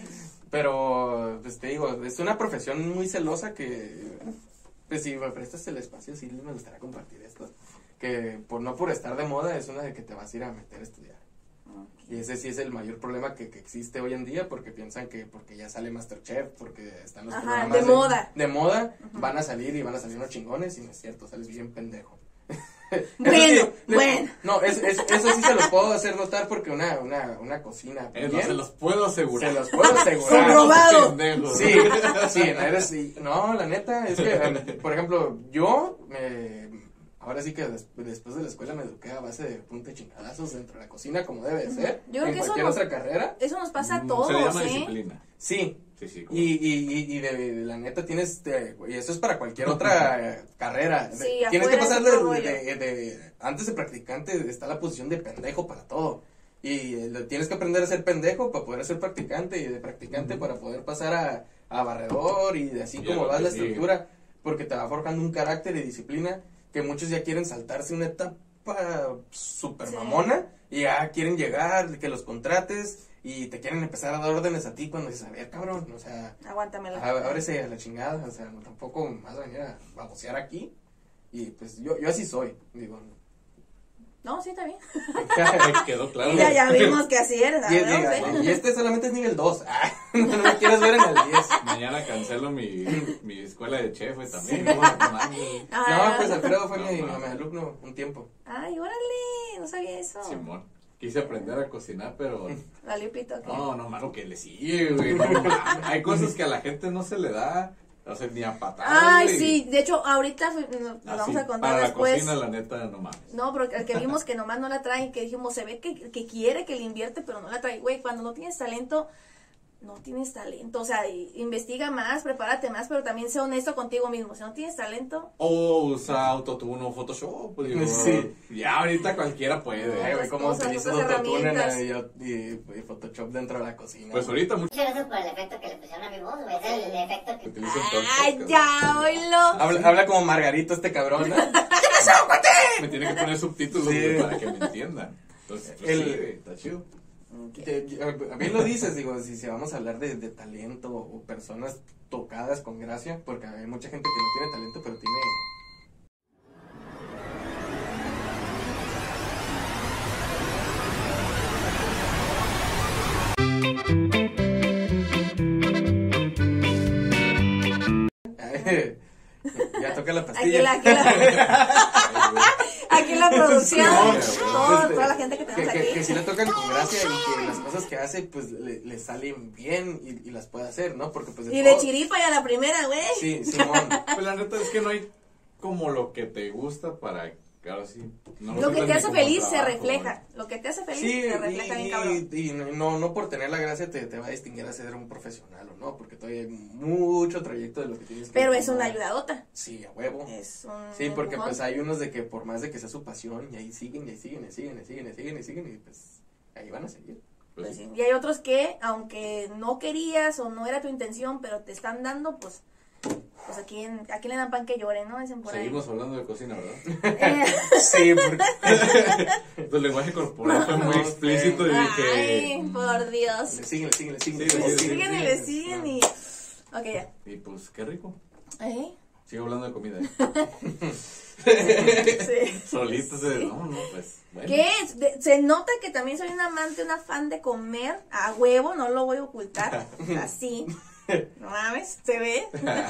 Pero, pues te digo, es una profesión muy celosa que, pues si me prestas el espacio, sí me gustaría compartir esto. Que por no por estar de moda es una de que te vas a ir a meter a estudiar. Y ese sí es el mayor problema que, que existe hoy en día, porque piensan que porque ya sale MasterChef, porque están los Ajá, programas de moda. de moda, van a salir y van a salir unos chingones, y no es cierto, sales bien pendejo. Bueno, Eso sí, le- bueno. No, es, es- eso sí se los puedo hacer notar porque una, una, una cocina Eh, no, bien, se los puedo asegurar. se los puedo asegurar. Comprobado. Pendejos. Sí, sí, no eres, sí, no, la neta, es que, em, por ejemplo, yo, me, ahora sí que des- después de la escuela me eduqué a base de punta y chingadazos dentro de la cocina, como debe de ser, Yo creo en que eso cualquier nos- otra carrera, Eso nos pasa a Mm, todos, Se le llama ¿eh? disciplina. sí, Sí, sí. como- y, y, y, y de, de la neta tienes, de- y eso es para cualquier otra eh, carrera, de- Sí, tienes que afuera pasar es de, otro de- rollo. de- de- antes de practicante está la posición de pendejo para todo. Y eh, lo- tienes que aprender a ser pendejo para poder ser practicante, y de practicante para poder pasar a, a barredor, y de así Y a como lo va que la sigue. estructura, porque te va forjando un carácter y disciplina que muchos ya quieren saltarse una etapa super Sí. mamona, y ya quieren llegar, que los contrates, y te quieren empezar a dar órdenes a ti cuando dices, a ver, cabrón, o sea, Aguántamela. á- ábrese a la chingada, o sea, no, tampoco me vas a venir a babosear aquí. Y pues yo, yo así soy, digo. No, sí, está bien. Quedó claro. Y ya, ya vimos que así eres, Y, ¿sabes? y- y este solamente es nivel dos. Ah, no me quieres ver en el diez. Mañana cancelo mi, mi escuela de chef, güey, también. No, no mames. Ah, No, pues Alfredo fue No, mi, no. mi alumno un tiempo. Ay, órale, no sabía eso. Simón. Quise aprender a cocinar, pero Valió pito, ¿qué? no, no, mano, que le sigue, güey. No, mames. Hay cosas que a la gente no se le da, o sea, ni a patadas, Ay, güey. sí, de hecho, ahorita fui- nos, nos Así, vamos a contar para después. la cocina, la neta, no mames. No, pero el que vimos que nomás no la trae, y que dijimos, se ve que, que quiere, que le invierte, pero no la trae. Güey, cuando no tienes talento, no tienes talento. O sea, i- investiga más, prepárate más, pero también sé honesto contigo mismo. Si no tienes talento, O usa Autotune o Photoshop, pues digo, Sí. ya ahorita cualquiera puede. Ay, güey, Otras cómo cosas, utilizas otras autotune en la- herramientas. y, y- y Photoshop dentro de la cocina. Pues ahorita muchos Muchas gracias por el efecto que le pusieron a mi voz, güey. Es el efecto que... utilizan todo el ¡ay, podcast. ya, oílo! Habla, habla como Margarito este cabrón, ¿no? Me tiene que poner subtítulos Sí. güey, para que me entiendan. Entonces, pues, El- sí, güey, está chido. Que- que- Bien lo dices, digo, si, si vamos a hablar de, de talento o personas tocadas con gracia, porque hay mucha gente que no tiene talento, pero tiene... Ya toca la Aquí pastilla. la, aquí la, aquí la producción, Sí, todo- Este, toda la gente que que, tenemos que, aquí. que si le tocan con gracia y que las cosas que hace pues le, le salen bien y, y las puede hacer, ¿no? Porque pues Y de todo- chiripa ya la primera, güey. Sí, Simón. Pues la neta es que no hay como lo que te gusta para, ahora sí. No Lo que sientas te ni hace como feliz se trabajo, refleja. Lo que te hace feliz Sí, se refleja bien cabrón. y, y no, no por tener la gracia te, te va a distinguir a ser un profesional o no, porque todavía hay mucho trayecto de lo que tienes que Pero es una tomar. ayudadota. Sí, a huevo. Es un Sí, porque empujón. pues hay unos de que por más de que sea su pasión, y ahí siguen, y ahí siguen, y siguen, y siguen, y siguen, y siguen, y pues ahí van a seguir. Pues, Pues sí. Y hay otros que, aunque no querías o no era tu intención, pero te están dando, pues, pues aquí, en, aquí le dan pan que llore, ¿no? Dicen por ahí. Seguimos hablando de cocina, ¿verdad? Eh, Sí, porque Tu lenguaje corporal fue muy No, explícito y dije... Ay, por Dios. le siguen, le siguen, le siguen, Sí, le le siguen, Siguen y le siguen y... Ok, ya. Y pues, qué rico. ¿Eh? Sigo hablando de comida. Sí. Solito se... No, no, pues, bueno. ¿Qué es? De- se nota que también soy un amante, un afán de comer a huevo, no lo voy a ocultar. Así. No mames, se ve.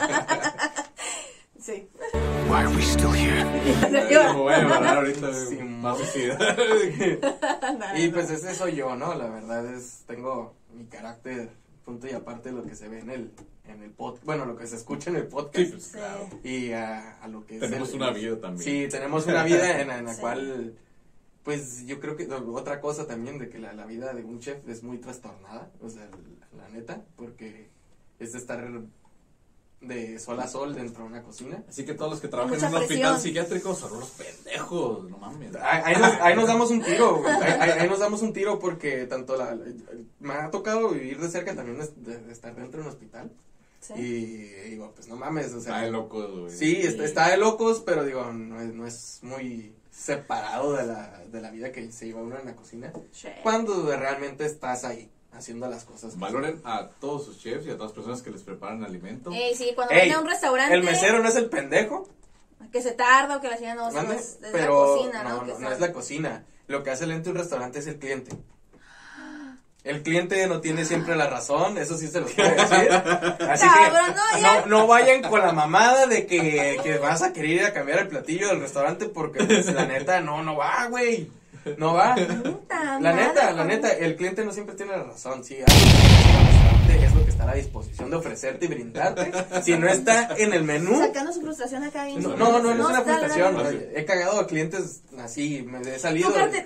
Sí. Why are we still here? Me voy a parar ahorita Sí, de más ansiedad. Y pues ese soy yo, ¿no? La verdad es, tengo mi carácter, punto y aparte de lo que se ve en el, en el podcast, bueno, lo que se escucha en el Sí, podcast, pues Sí. claro. y a, a lo que es Tenemos el- una vida también. Sí, tenemos una vida en, en la Sí. cual, pues yo creo que otra cosa también de que la, la vida de un chef es muy trastornada, o sea, la, la neta, porque es de estar de sol a sol dentro de una cocina. Así que todos los que trabajan Mucha en un presión. hospital psiquiátrico son unos pendejos, no mames. Ahí, ahí nos, ahí nos damos un tiro, güey. Ahí, ahí- ahí nos damos un tiro porque tanto la, la- me ha tocado vivir de cerca también de, de- de estar dentro de un hospital. Sí. Y digo, pues no mames, o sea. Está de locos, güey. Sí, está, está de locos, pero digo, no es, no es muy separado de la, de la vida que se lleva uno en la cocina. Sí. Cuando realmente estás ahí, haciendo las cosas. Valoren a todos sus chefs y a todas las personas que les preparan alimento. Ey, sí, cuando Ey, viene a un restaurante. El mesero no es el pendejo, Que se tarda o que la señora no, ¿mande? es, es pero la cocina, ¿no? no, Que no, no está- es la cocina. Lo que hace lento un restaurante es el cliente. El cliente no tiene siempre la razón, eso sí se lo puedo decir. Así Cabrón, no, que ya. no, no vayan con la mamada de que, que vas a querer ir a cambiar el platillo del restaurante porque pues, la neta no, no va, güey. No va. Puta La madre, neta, la cabrón. neta, el cliente no siempre tiene la razón, sí. Algo que el restaurante es lo que está a la disposición de ofrecerte y brindarte. Si no está en el menú. Sacando su frustración acá bien. No, no, no, no es una dale, frustración. dale. dale. He cagado a clientes así, me he salido. Tu carte-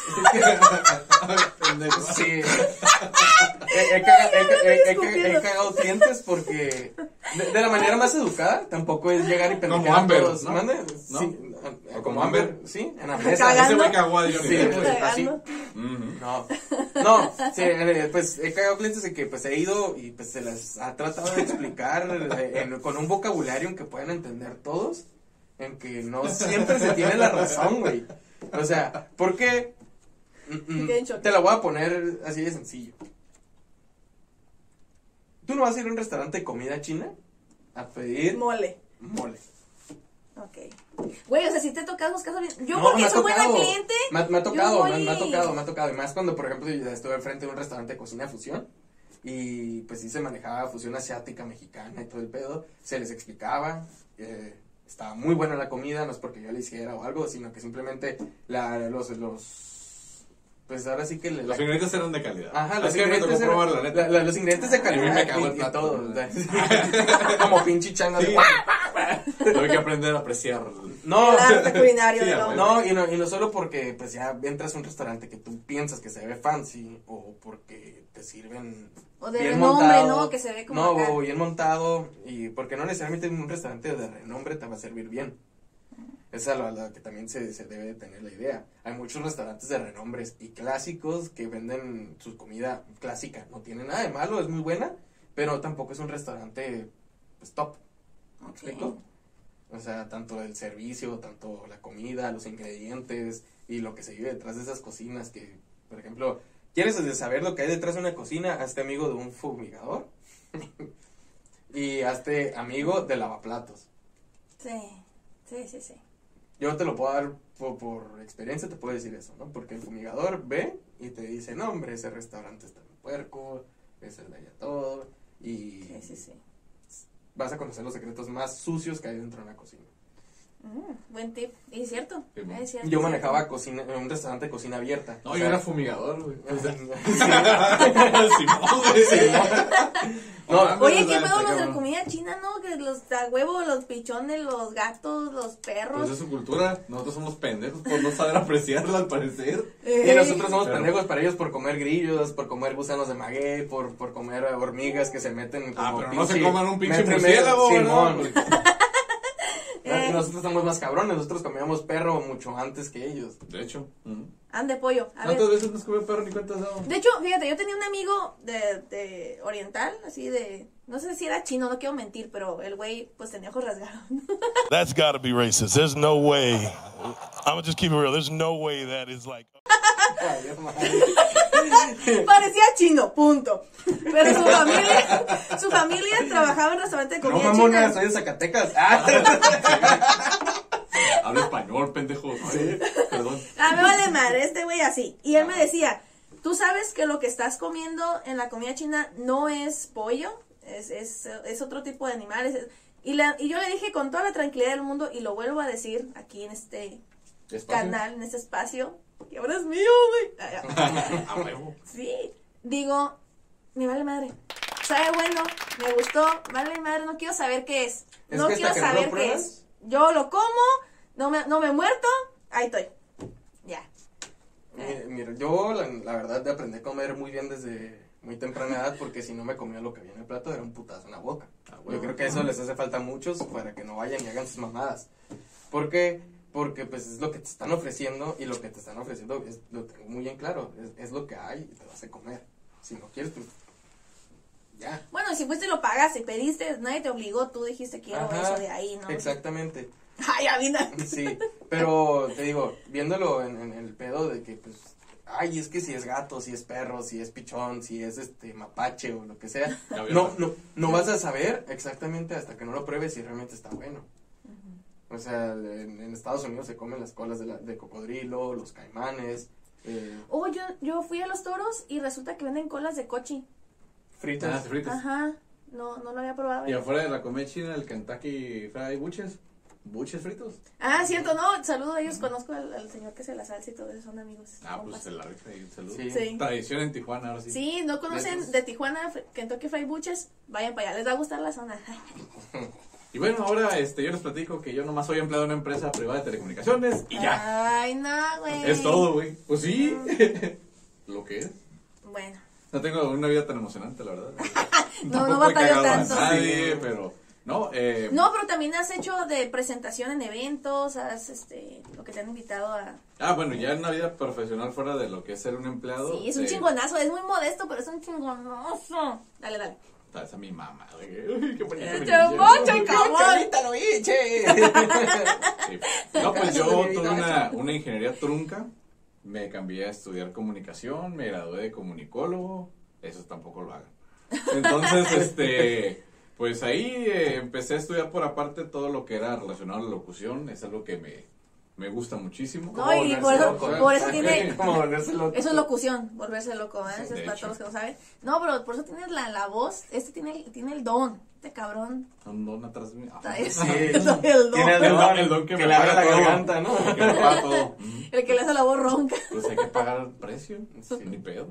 Pendejo. Sí. He, he caga- he- he- he- he- he cagado clientes porque de, de la manera más educada, tampoco es llegar y pendejear Como a Amber, todos. ¿no? ¿Mande? ¿No? Sí, O a- como Amber. Sí, en la mesa. Cagando. Ese güey cagó a Dios. Sí, Cagando. pues, así. Ujú. No, no, sí, eh, pues he cagado clientes de que pues he ido y pues se les ha tratado de explicar eh, en- con un vocabulario en que puedan entender todos, en que no siempre se tiene la razón, güey. O sea, porque mm, mm, quedé en shock. te la voy a poner así de sencillo. Tú no vas a ir a un restaurante de comida china a pedir Mole. mole. Ok. Güey, o sea, si te tocas los casos bien. Yo No, porque me ha soy buena tocado. cliente. Me, ha- me ha yo tocado, me, voy- me ha tocado, me ha tocado. Y más cuando, por ejemplo, yo estuve enfrente de un restaurante de cocina fusión. Y pues sí se manejaba fusión asiática, mexicana y todo el pedo. Se les explicaba. eh, estaba muy buena la comida, no es porque yo la hiciera o algo, sino que simplemente la, los, los. Pues ahora sí que. le- Los la- ingredientes eran de calidad. Ajá, los es que me tocó ingredientes, eran- probar, la neta. la- la- los ingredientes de A mí calidad me cagó el y, y plato. todo. o sea, como pinche chango. de- Sí. Tuve que aprender a apreciar. No, El arte culinario Sí, del a hombre. no, y no, y no solo porque pues ya entras a un restaurante que tú piensas que se ve fancy o porque te sirven O de bien renombre, montado. ¿no? Que se ve como No, acá. o bien montado y porque no necesariamente en un restaurante de renombre te va a servir bien. Esa es la, la que también se, se debe de tener la idea. Hay muchos restaurantes de renombres y clásicos que venden su comida clásica. No tiene nada de malo, es muy buena, pero tampoco es un restaurante pues top. ¿Me Ok. explico? O sea, tanto el servicio, tanto la comida, los ingredientes y lo que se vive detrás de esas cocinas que, por ejemplo, ¿quieres saber lo que hay detrás de una cocina? Hazte amigo de un fumigador y hazte amigo de lavaplatos. Sí, sí, sí, sí. Yo te lo puedo dar por, por experiencia, te puedo decir eso, ¿no? Porque el fumigador ve y te dice, no, hombre, ese restaurante está en puerco, es el de allá todo, y Sí, sí, sí. vas a conocer los secretos más sucios que hay dentro de una cocina. Mm, buen tip. Y es cierto. Sí, bueno. Es cierto, Yo es manejaba cierto. cocina, en un restaurante de cocina abierta. No, O yo sea, era fumigador, güey. O sea, sí. Simón, güey. No, mames, Oye, o ¿qué sea, pedo está los de cabrón. comida china, no? Que los a huevo, los pichones, los gatos, los perros. Pues es su cultura. Nosotros somos pendejos por no saber apreciarla, al parecer. Y Eh, nosotros somos Pero- pendejos para ellos por comer grillos, por comer gusanos de maguey, por, por comer hormigas que se meten como Ah, pero no se pinche coman un pinche metro y medio. murciélago, ¿verdad? Simón. Eh. Nosotros somos más cabrones, nosotros comíamos perro mucho antes que ellos. De hecho. ujú. Ande pollo. A ver. ¿Cuántas veces nos comió perro ni cuántas dado? De hecho, fíjate, yo tenía un amigo de, de oriental, así de, no sé si era chino, no quiero mentir, pero el güey pues tenía ojos rasgados. That's got to be racist. There's no way. I'm gonna just keep it real. There's no way that is like. Ay, madre. Parecía chino, punto. Pero su familia, su familia trabajaba en un restaurante de No, comida mamona, china. soy de Zacatecas. Ah. Habla español, pendejo. Ay, perdón. A mí me vale madre, este güey así. Y él me decía, tú sabes que lo que estás comiendo en la comida china no es pollo, es, es, es otro tipo de animales. es- y, la, y yo le dije con toda la tranquilidad del mundo, y lo vuelvo a decir aquí en este ¿Espacio? canal, en este espacio, que ahora es mío, güey. A huevo. Sí, digo, me vale madre. Sabe bueno, me gustó, vale madre, no quiero saber qué es. Es No que quiero hasta que no saber lo qué pruebas. es. Yo lo como, no me, no me he muerto, ahí estoy. Ya. Mira, mira, yo la, la verdad de aprendí a comer muy bien desde muy temprana edad porque si no me comía lo que había en el plato era un putazo en la boca. Ah, güey. Yo creo que eso les hace falta a muchos para que no vayan y hagan sus mamadas. ¿Por qué? Porque pues es lo que te están ofreciendo y lo que te están ofreciendo es, lo tengo muy en claro, es, es lo que hay y te vas a comer. Si no quieres, pues ya. Bueno, si fuiste y lo pagaste, pediste, nadie te obligó, tú dijiste quiero Ajá, eso de ahí, ¿no? Exactamente. Ay, Avina. Sí, pero te digo, viéndolo en, en el pedo de que pues, ay, es que si es gato, si es perro, si es pichón, si es este mapache o lo que sea, no, no, no vas a saber exactamente hasta que no lo pruebes si realmente está bueno. O sea, en, en Estados Unidos se comen las colas de, la, de cocodrilo, los caimanes. Eh, Oh, yo, yo fui a los toros y resulta que venden colas de cochi. fritas. Ah, fritas. Ajá, no, no lo había probado. Y afuera de la comida china, el Kentucky Fried Buches. Buches fritos. Ah, cierto, no, saludo a ellos, conozco al, al señor que se la salsa y todo eso, son amigos. Ah, pues compas. se la rifa y salud. Sí. Sí. Tradición en Tijuana, ahora sí. Sí, no conocen Esos. de Tijuana, Kentucky Fried Buches, vayan para allá, les va a gustar la zona. Y bueno, ahora este, yo les platico que yo nomás soy empleado de una empresa privada de telecomunicaciones y ya. Ay, no, güey. Es todo, güey. Pues sí. Lo que es. Bueno, No tengo una vida tan emocionante, la verdad. No, Tampoco no he batallo cagado a tanto. nadie, pero... No, eh... no, pero también has hecho de presentación en eventos, has, este, lo que te han invitado a... Ah, bueno, ya en una vida profesional fuera de lo que es ser un empleado. Sí, es un eh, chingonazo, es muy modesto, pero es un chingonazo. Dale, dale. Esa es mi mamá, güey. Uy, qué bonito. ¡Te mi niña. mocho, cabrón! ¡Carlita lo hice! Sí. No, pues yo tuve una, una ingeniería trunca. Me cambié a estudiar comunicación, me gradué de comunicólogo. Eso tampoco lo hagan. Entonces, este, pues ahí eh, empecé a estudiar por aparte todo lo que era relacionado a la locución. Es algo que me, me gusta muchísimo. No, y por eso, por eso tiene... Como volverse loco. Eso es locución, volverse loco, ¿eh? Sí, Eso es de para hecho. todos los que no saben. No, pero por eso tienes la, la voz, este tiene, tiene el don, este cabrón. Un don atrás de mí. Ah, Trae Sí. el don. El, Tiene el El don, don- el don que que me le abre paga la todo. garganta, ¿no? que me paga todo. Mm. el que le hace la voz ronca. Pues hay que pagar el precio. Ni pedo.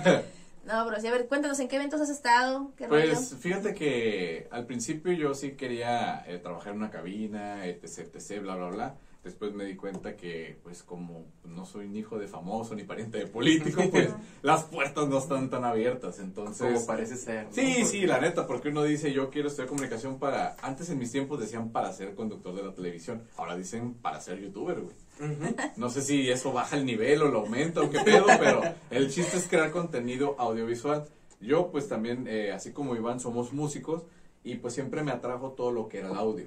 No, pero sí, a ver, cuéntanos, ¿en qué eventos has estado? ¿Qué rollo? Pues fíjate que al principio yo sí quería eh, trabajar en una cabina, etc, etc, bla, bla, bla. Después me di cuenta que, pues como no soy un hijo de famoso ni pariente de político, pues las puertas no están tan abiertas. Entonces, Como parece ser, ¿no? sí, sí, la neta, porque uno dice yo quiero estudiar comunicación para, antes en mis tiempos decían para ser conductor de la televisión, ahora dicen para ser youtuber, güey. Ujú. No sé si eso baja el nivel o lo aumenta o qué pedo, pero el chiste es crear contenido audiovisual. Yo pues también, eh, así como Iván, somos músicos y pues siempre me atrajo todo lo que era el audio.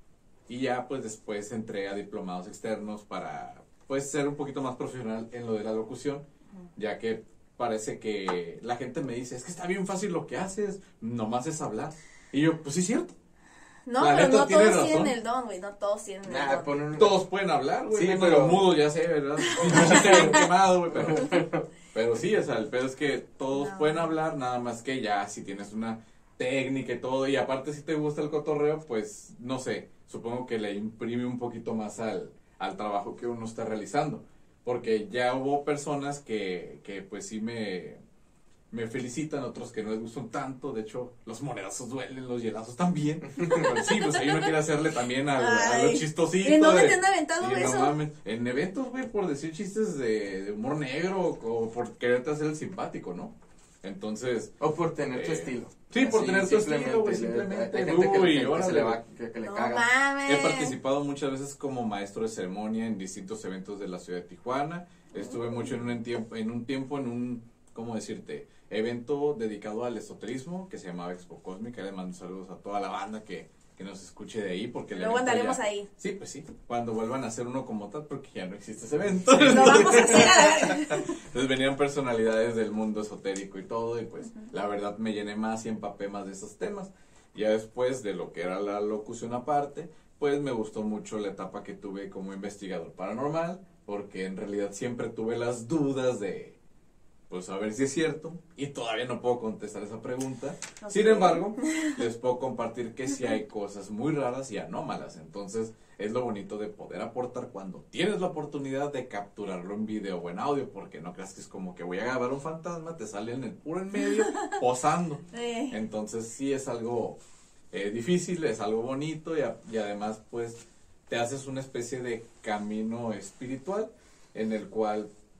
Y ya pues después entré a diplomados externos para pues ser un poquito más profesional en lo de la locución, ya que parece que la gente me dice, es que está bien fácil lo que haces, nomás es hablar. Y yo, pues sí es cierto. No, la pero neta no tiene todos razón. tienen el don, güey, no todos tienen el Nah, don. pon un- Todos pueden hablar, güey. Sí, Sí, pero- pero mudo, ya sé, ¿verdad? Ya sé, bien quemado, güey, pero, pero sí, o sea, el pedo es que todos No. pueden hablar, nada más que ya si tienes una técnica y todo, y aparte si te gusta el cotorreo, pues, no sé, supongo que le imprime un poquito más al, al trabajo que uno está realizando, porque ya hubo personas que, que pues sí me... Me felicitan, otros que no les gustan tanto. De hecho, los monedazos duelen, los hielazos también. Pero sí, pues ahí uno quiere hacerle también al, a Ay. lo chistosito. ¿En dónde de- te han aventado y no eso? mames, en eventos, güey, por decir chistes de, de humor negro o por quererte hacer el simpático, ¿no? Entonces... O por tener tu Eh, estilo. sí, por Así, tener tu simplemente, estilo, güey, le- simplemente. Hay gente que, Uy, que- que órale, se le güey. va, que, que le No caga. mames. He participado muchas veces como maestro de ceremonia en distintos eventos de la ciudad de Tijuana. Estuve mucho en un tiempo, en un tiempo en un, ¿cómo decirte? Evento dedicado al esoterismo que se llamaba Expo Cósmica. Le mando saludos a toda la banda que, que nos escuche de ahí porque el Luego evento andaremos ya- ahí. Sí, pues sí. Cuando vuelvan a hacer uno como tal porque ya no existe ese evento. Lo vamos a hacer a la verga. Entonces venían personalidades del mundo esotérico y todo, y pues la verdad me llené más y empapé más de esos temas. Ya después de lo que era la locución aparte, pues me gustó mucho la etapa que tuve como investigador paranormal, porque en realidad siempre tuve las dudas de, pues a ver si es cierto, y todavía no puedo contestar esa pregunta. No Sin sé. embargo, les puedo compartir que sí hay cosas muy raras y anómalas, entonces es lo bonito de poder aportar cuando tienes la oportunidad de capturarlo en video o en audio, porque no creas que es como que voy a grabar un fantasma, te sale en el puro en medio posando. Eh, Entonces sí es algo eh, difícil, es algo bonito y, a- y además pues te haces una especie de camino espiritual en el cual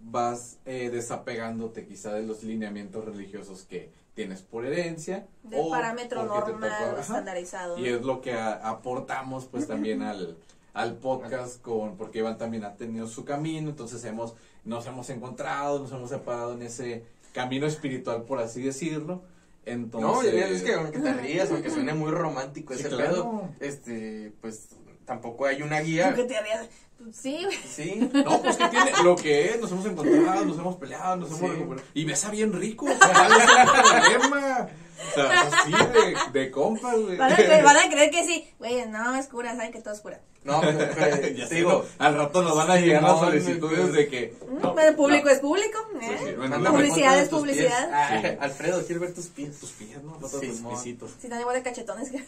vas eh, desapegándote quizá de los lineamientos religiosos que tienes por herencia. Del o parámetro porque te normal, tocó, ajá, estandarizado. y ¿no? es lo que a- aportamos pues también al, al podcast, con porque Iván también ha tenido su camino, entonces hemos nos hemos encontrado, nos hemos separado en ese camino espiritual, por así decirlo. Entonces, No, es que aunque te rías, aunque suene muy romántico Sí, ese claro. pedo, este, pues tampoco hay una guía. Aunque te rías. Sí, güey. Sí. no, pues que tiene lo que es, nos hemos encontrado, nos hemos peleado, nos Sí. hemos recuperado. Y besa bien rico, o sea, no es un problema. O sea, así de, de compas, güey. Van a, creer, van a creer que sí. Güey, no, es cura, saben que todo es cura. No, pero, pero, Ya te sé, digo, no, al rato nos van a llegar las Simón, solicitudes güey. de que. Mm, pero el público es público. ¿eh? Pues sí, bueno, mándame la- Publicidad fotos de es tus publicidad. pies. Ah, Sí. Alfredo, quiero ver tus pies. tus pies, ¿no? Fotos de tus Simón. piecitos. Si están igual de cachetones que.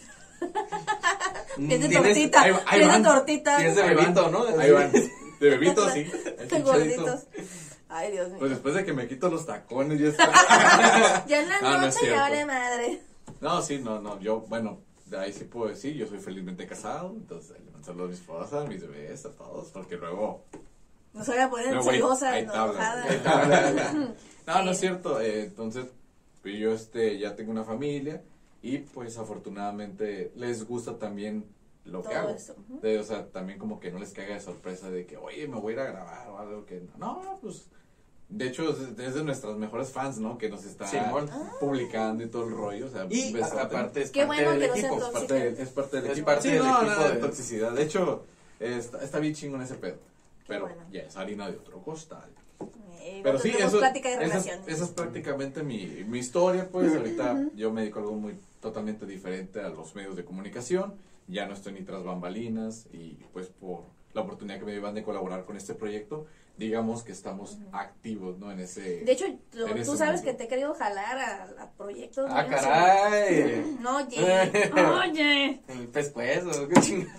Mm, Pies de tienes- tortita. ahí va- ahí Pies de van. tortita. Pies de Ahí van, bebito, ¿no? Ahí van. De bebito, sí. El Qué pinchadito. gorditos. Ay, Dios mío. Pues después de que me quito los tacones, ya está. Ya en la Ah, no es noche cierto. ya vale madre. No, sí, no, no. Yo, bueno, de ahí sí puedo decir, yo soy felizmente casado. Entonces, le mando saludos a mi esposa, a mis bebés, a todos. Porque luego. No se voy a poner luego hay- celosa, hay enojada. tablas. No, no es cierto. eh, entonces, pues, yo este, ya tengo una familia. Y pues afortunadamente les gusta también lo que Todo hago. eso, ujú. De, o sea, también como que no les caiga de sorpresa de que, oye, me voy a ir a grabar o algo que no. No, pues, de hecho, es, es de nuestras mejores fans, ¿no? Que nos está Simón. publicando y todo el rollo. O sea, Y un besote. a- aparte es Qué parte bueno del que no sean equipo. es tóxicos. parte, del- es parte del Es equipo. parte Sí, del no, equipo nada de de- toxicidad. De hecho, está, está bien chingón ese pedo. Pero bueno. ya es harina de otro costal. Eh, Pero no sí, tendremos eso, plática de esa, es, relaciones. esa es prácticamente mi, mi historia, pues ahorita yo me dedico a algo muy totalmente diferente a los medios de comunicación, ya no estoy ni tras bambalinas y pues por la oportunidad que me dan de colaborar con este proyecto, digamos que estamos activos, ¿no? En ese... De hecho, tú, en ese tú sabes mundo. que te he querido jalar a, a proyectos. Ah, míos. caray. No, oye. Oye. El pescuezo, qué chingado.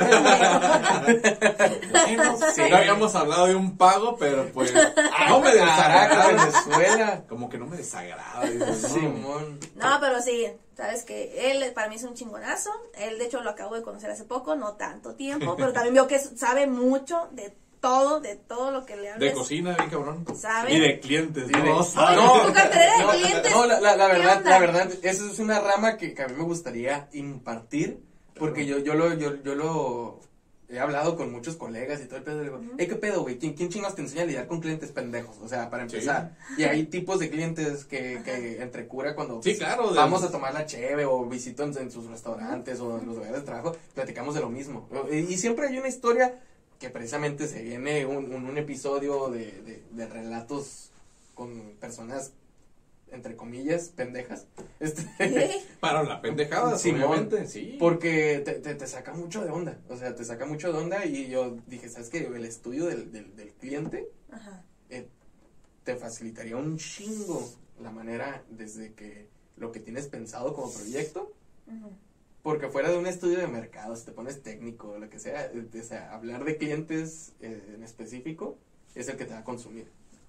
Bueno, Sí. no habíamos hablado de un pago, pero pues no me Caracas, desagrada. Venezuela. Como que no me desagrada. dices, no. Simón. No, pero sí, sabes que él para mí es un chingonazo. Él, de hecho, lo acabo de conocer hace poco, no tanto tiempo, pero también veo que sabe mucho de todo, de todo lo que le hables. De cocina, bien cabrón. ¿Sabe? Y de clientes, Y de- ¿no? Oye, ¿Sabes? tu cartera de no, clientes. no, la, la, la ¿qué verdad, onda? la verdad, eso es una rama que, que a mí me gustaría impartir, porque yo, yo lo, yo, yo lo he hablado con muchos colegas y todo el pedo, y digo, hey, ¿qué pedo, güey? ¿Quién, ¿Quién chingas te enseña a lidiar con clientes pendejos? O sea, para empezar. Y hay tipos de clientes que, que entre cura cuando Sí, pues, claro, de- vamos a tomar la cheve o visito en, en sus restaurantes o en los lugares de trabajo, platicamos de lo mismo. Y, y siempre hay una historia que precisamente se viene un, un, un episodio de, de, de relatos con personas, entre comillas, pendejas. Este, ¿Qué? Para la pendejada, Simón, obviamente, sí. porque te, te, te saca mucho de onda, o sea, te saca mucho de onda y yo dije, ¿sabes qué? El estudio del, del, del cliente Ajá. eh, te facilitaría un chingo la manera desde que lo que tienes pensado como proyecto, Ujú. porque fuera de un estudio de mercado, si te pones técnico o lo que sea, eh, o sea, hablar de clientes eh, en específico es el que te va a consumir.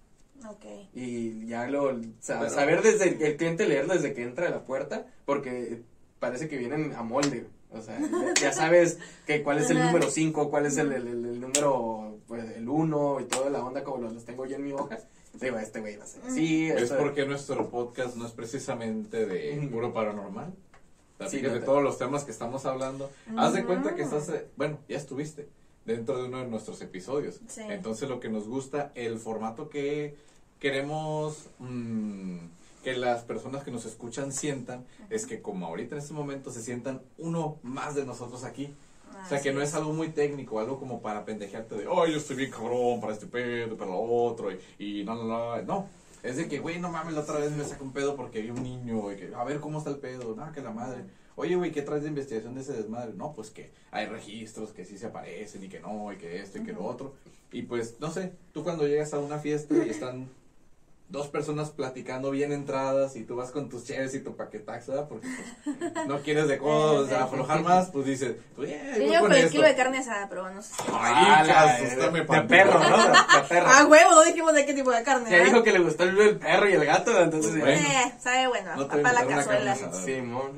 Ok. Y ya lo, o sea, Pero- saber desde el, el cliente leer desde que entra a la puerta, porque parece que vienen a molde, o sea, ya, ya sabes que cuál es el Ajá. número cinco, cuál es el, el, el- el número, pues, el uno y toda la onda como los, los tengo yo en mi hoja. Digo, este güey va a ser así. Es este- porque nuestro podcast no es precisamente de Ujú. puro paranormal. Así Sí, que de neta. todos los temas que estamos hablando, haz de cuenta que Mm. estás, eh, bueno, ya estuviste dentro de uno de nuestros episodios. Sí. Entonces lo que nos gusta, el formato que queremos mm, que las personas que nos escuchan sientan, es que como ahorita en este momento se sientan uno más de nosotros aquí. O sea, Así que no es algo muy técnico, algo como para pendejearte de, oh, yo estoy bien cabrón para este pedo, para lo otro, y, y no, no, no, no. Es de que, güey, no mames, la otra vez me sacó un pedo porque vi un niño, y que, a ver cómo está el pedo, no, que la madre. Oye, güey, ¿qué traes de investigación de ese desmadre? No, pues que hay registros que sí se aparecen y que no, y que esto y que lo otro. Y pues, no sé, tú cuando llegas a una fiesta y están dos personas platicando bien entradas y tú vas con tus cheves y tu paquetax, ¿verdad? Porque pues, no quieres de codos aflojar más, pues dices, pues, yeah, Yo voy llevo con con el esto. kilo de carne asada, pero no sé. Ay, Ah, hija, la- asústame, de, de papi. perro, ¿no? De, de perro. Ah, huevo, no dijimos de qué tipo de carne. Ya ¿verdad? dijo que le gustó el, el perro y el gato, entonces Pues ya. bueno. Eh, sabe bueno, No te voy a para la invitar una carne cazuela. asada. Simón.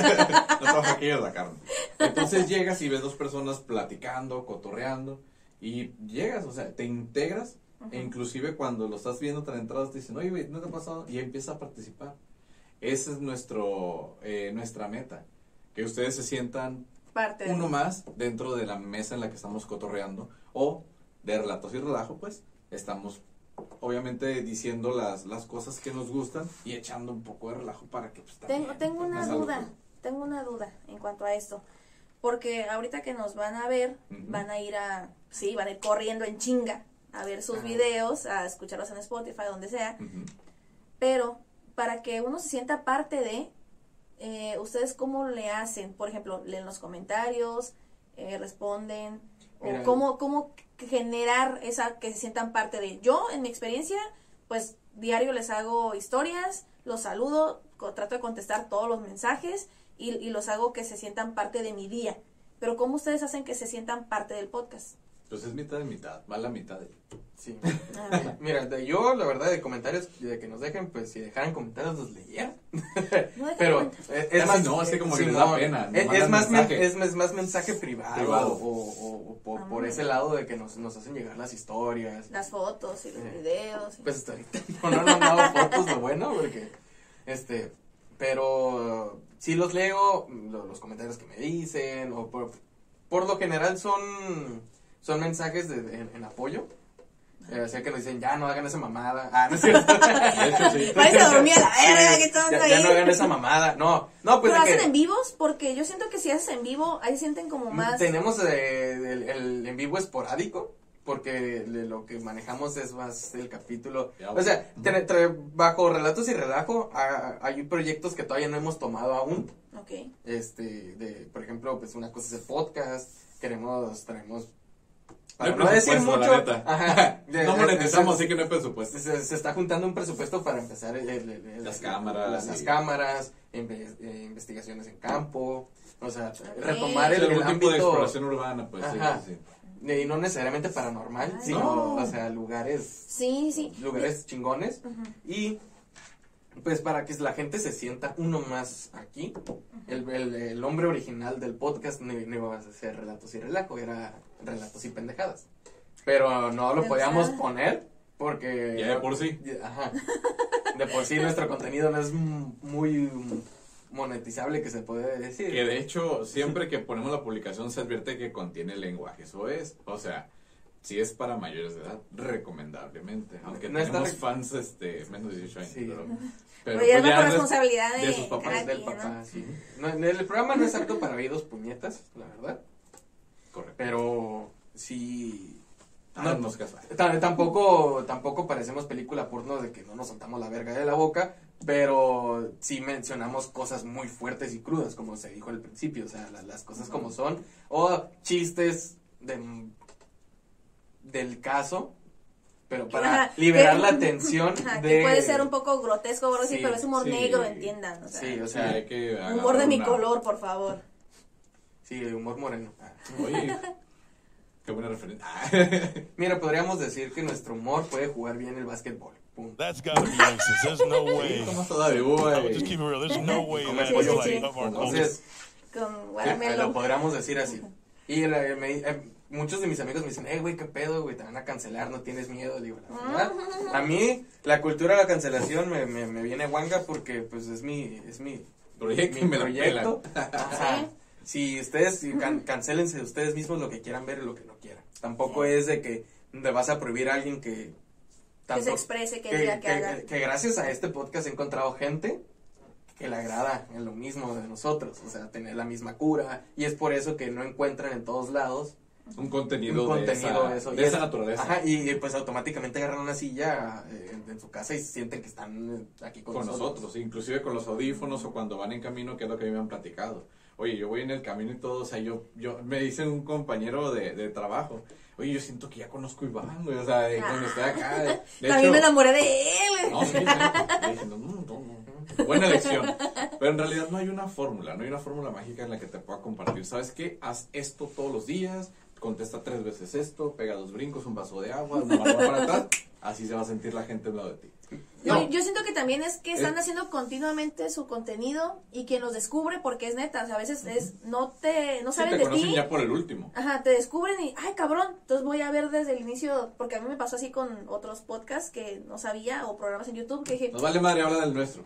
No trabaja aquí es la carne. Entonces llegas y ves dos personas platicando, cotorreando, y llegas, o sea, te integras Uh-huh. E inclusive cuando lo estás viendo tan entrados te dicen, oye, güey, ¿no te ha pasado? Y empieza a participar. Esa es nuestro, eh, nuestra meta. Que ustedes se sientan Parte de uno más dentro de la mesa en la que estamos cotorreando. O de relatos y relajo, pues, estamos obviamente diciendo las, las cosas que nos gustan y echando un poco de relajo para que pues, también, Tengo, tengo pues, no una es algo duda, que- tengo una duda en cuanto a esto. Porque ahorita que nos van a ver, Ujú. van a ir a, sí, van a ir corriendo en chinga a ver sus Ajá. videos, a escucharlos en Spotify, donde sea. Ujú. Pero para que uno se sienta parte de, eh, ¿ustedes cómo le hacen? Por ejemplo, leen los comentarios, eh, responden, Mira, o cómo, cómo generar esa que se sientan parte de. Yo, en mi experiencia, pues diario les hago historias, los saludo, co- trato de contestar todos los mensajes y, y los hago que se sientan parte de mi día. Pero ¿cómo ustedes hacen que se sientan parte del podcast? Pues es mitad de mitad, va la mitad de... Sí. A ver. Mira, de- yo, la verdad, de comentarios de que nos dejen, pues si dejaran comentarios los leyera. No dejan Pero comentarios. eh, es Casi más, no, es que como que les Simón, da pena, nos Es, es mandan más men- mensaje. es, es más mensaje privado, Privado. o, o- o por, Ah. por ese lado de que nos, nos hacen llegar las historias. Las fotos y los Eh, videos. y- Pues hasta ahorita no, no, no, no, fotos, lo bueno, porque, este, pero sí los leo, lo- los comentarios que me dicen, o por, por lo general son, son mensajes de, en, en apoyo. Eh, o sea que nos dicen, ya no hagan esa mamada. Ah, no es cierto. De hecho, sí. Parece dormir a la verga, Sí, que estamos ya, ahí. ya no hagan esa mamada. No, no, pues ¿Pero de hacen que en vivos? Porque yo siento que si haces en vivo, ahí sienten como más... tenemos eh, el, el en vivo esporádico. Porque de lo que manejamos es más el capítulo. Ya, O sea, te- tra- bajo relatos y relajo, a- hay proyectos que todavía no hemos tomado aún. Ok. Este, de, por ejemplo, pues una cosa es el podcast. Queremos, traemos. No hay Para no decir presupuesto, mucho. la neta. Ajá, de- No de- monetizamos, de- así que no hay presupuesto. se, se está juntando un presupuesto para empezar el- el- el- Las el- cámaras, las, las sí. cámaras, inve- eh, investigaciones en campo, o sea, retomar Sí, el, el algún tipo de ámbito, exploración urbana, pues sí, Ajá. sí, sí. y no necesariamente paranormal, Ay, sino, no. o sea, lugares, Sí, sí. lugares chingones, Ujú. y pues para que la gente se sienta uno más aquí, el, el, el nombre original del podcast no, no iba a ser Relatos y Relajo, era Relatos y Pendejadas, pero no lo Pero, podíamos ah. poner porque... Ya de por sí. Ajá. De por sí nuestro contenido no es m- muy monetizable, que se puede decir. Que de hecho, siempre que ponemos la publicación se advierte que contiene lenguaje, eso es. O sea, si es para mayores de edad, recomendablemente. Aunque No está tenemos rec- fans este, menos de dieciocho años. Sí. Pero, Pero pues ya es bajo es de- responsabilidad de, de sus papás, cada del quien, papá, ¿no? sí. No, el programa no es apto para oídos puñetas, la verdad. Correcto. Pero sí. No, No, nos casamos. ta- tampoco, tampoco parecemos película porno de que no nos soltamos la verga de la boca, pero sí mencionamos cosas muy fuertes y crudas, como se dijo al principio, o sea, la- las cosas como son, o chistes de, del caso, pero para Ajá, liberar que- la tensión Ajá, de... que puede ser un poco grotesco o algo así, Sí, pero es humor sí. negro, entiendan. O sea, Sí, o Sí, sea, hay que humor agarrar de mi una- color, por favor. sí, humor moreno. Ah. Oye, qué buena referencia. Mira, podríamos decir que nuestro humor puede jugar bien el básquetbol. Punto. That's gotta be racist. There's no way. Toma soda de I uva would y- just keep it real. There's no way Comer that pollo is like sí. of our culture. Entonces, Con lo watermelon. podríamos decir así. Y eh, me- eh, muchos de mis amigos me dicen, eh, güey, qué pedo, güey, te van a cancelar, no tienes miedo. Le digo, la verdad, a mí la cultura de la cancelación me, me, me viene guanga porque, pues, es mi, es mi, Proyecto, mi me la proyecto. pelan. Ajá. Si ustedes, si can, cancélense ustedes mismos lo que quieran ver y lo que no quieran. Tampoco es de que le vas a prohibir a alguien que... Que tanto- se exprese, que, que, diga, que, que- haga. que gracias a este podcast he encontrado gente que le agrada en lo mismo de nosotros, o sea, tener la misma cura, y es por eso que no encuentran en todos lados Un contenido, un contenido de de esa, eso. de Y esa es- naturaleza. Ajá, y, y, pues automáticamente agarran una silla eh, en, en su casa y sienten que están eh, aquí con, con nosotros, inclusive con los audífonos o cuando van en camino, que es lo que a mí me han platicado. Oye, yo voy en el camino y todo, o sea, yo, yo me dice un compañero de, de trabajo, oye, yo siento que ya conozco a Iván, güey, o sea, de cuando estoy acá. De, de También hecho- me enamoré de él. No, sí, sí. Le dije, no, no, no, no. Buena elección. Pero en realidad no hay una fórmula, no hay una fórmula mágica en la que te pueda compartir. ¿Sabes qué? Haz esto todos los días, contesta tres veces esto, pega dos brincos, un vaso de agua, una mano para atrás. Así se va a sentir la gente al lado de ti. No, No. yo siento que también es que están Eh. haciendo continuamente su contenido y quien los descubre, porque es neta, o sea, a veces es, no te, no Sí, saben te de conocen ti. ya por el último. Ajá, te descubren y, ay, cabrón, entonces voy a ver desde el inicio, porque a mí me pasó así con otros podcasts que no sabía, o programas en YouTube, que dije, Nos vale madre, habla del nuestro.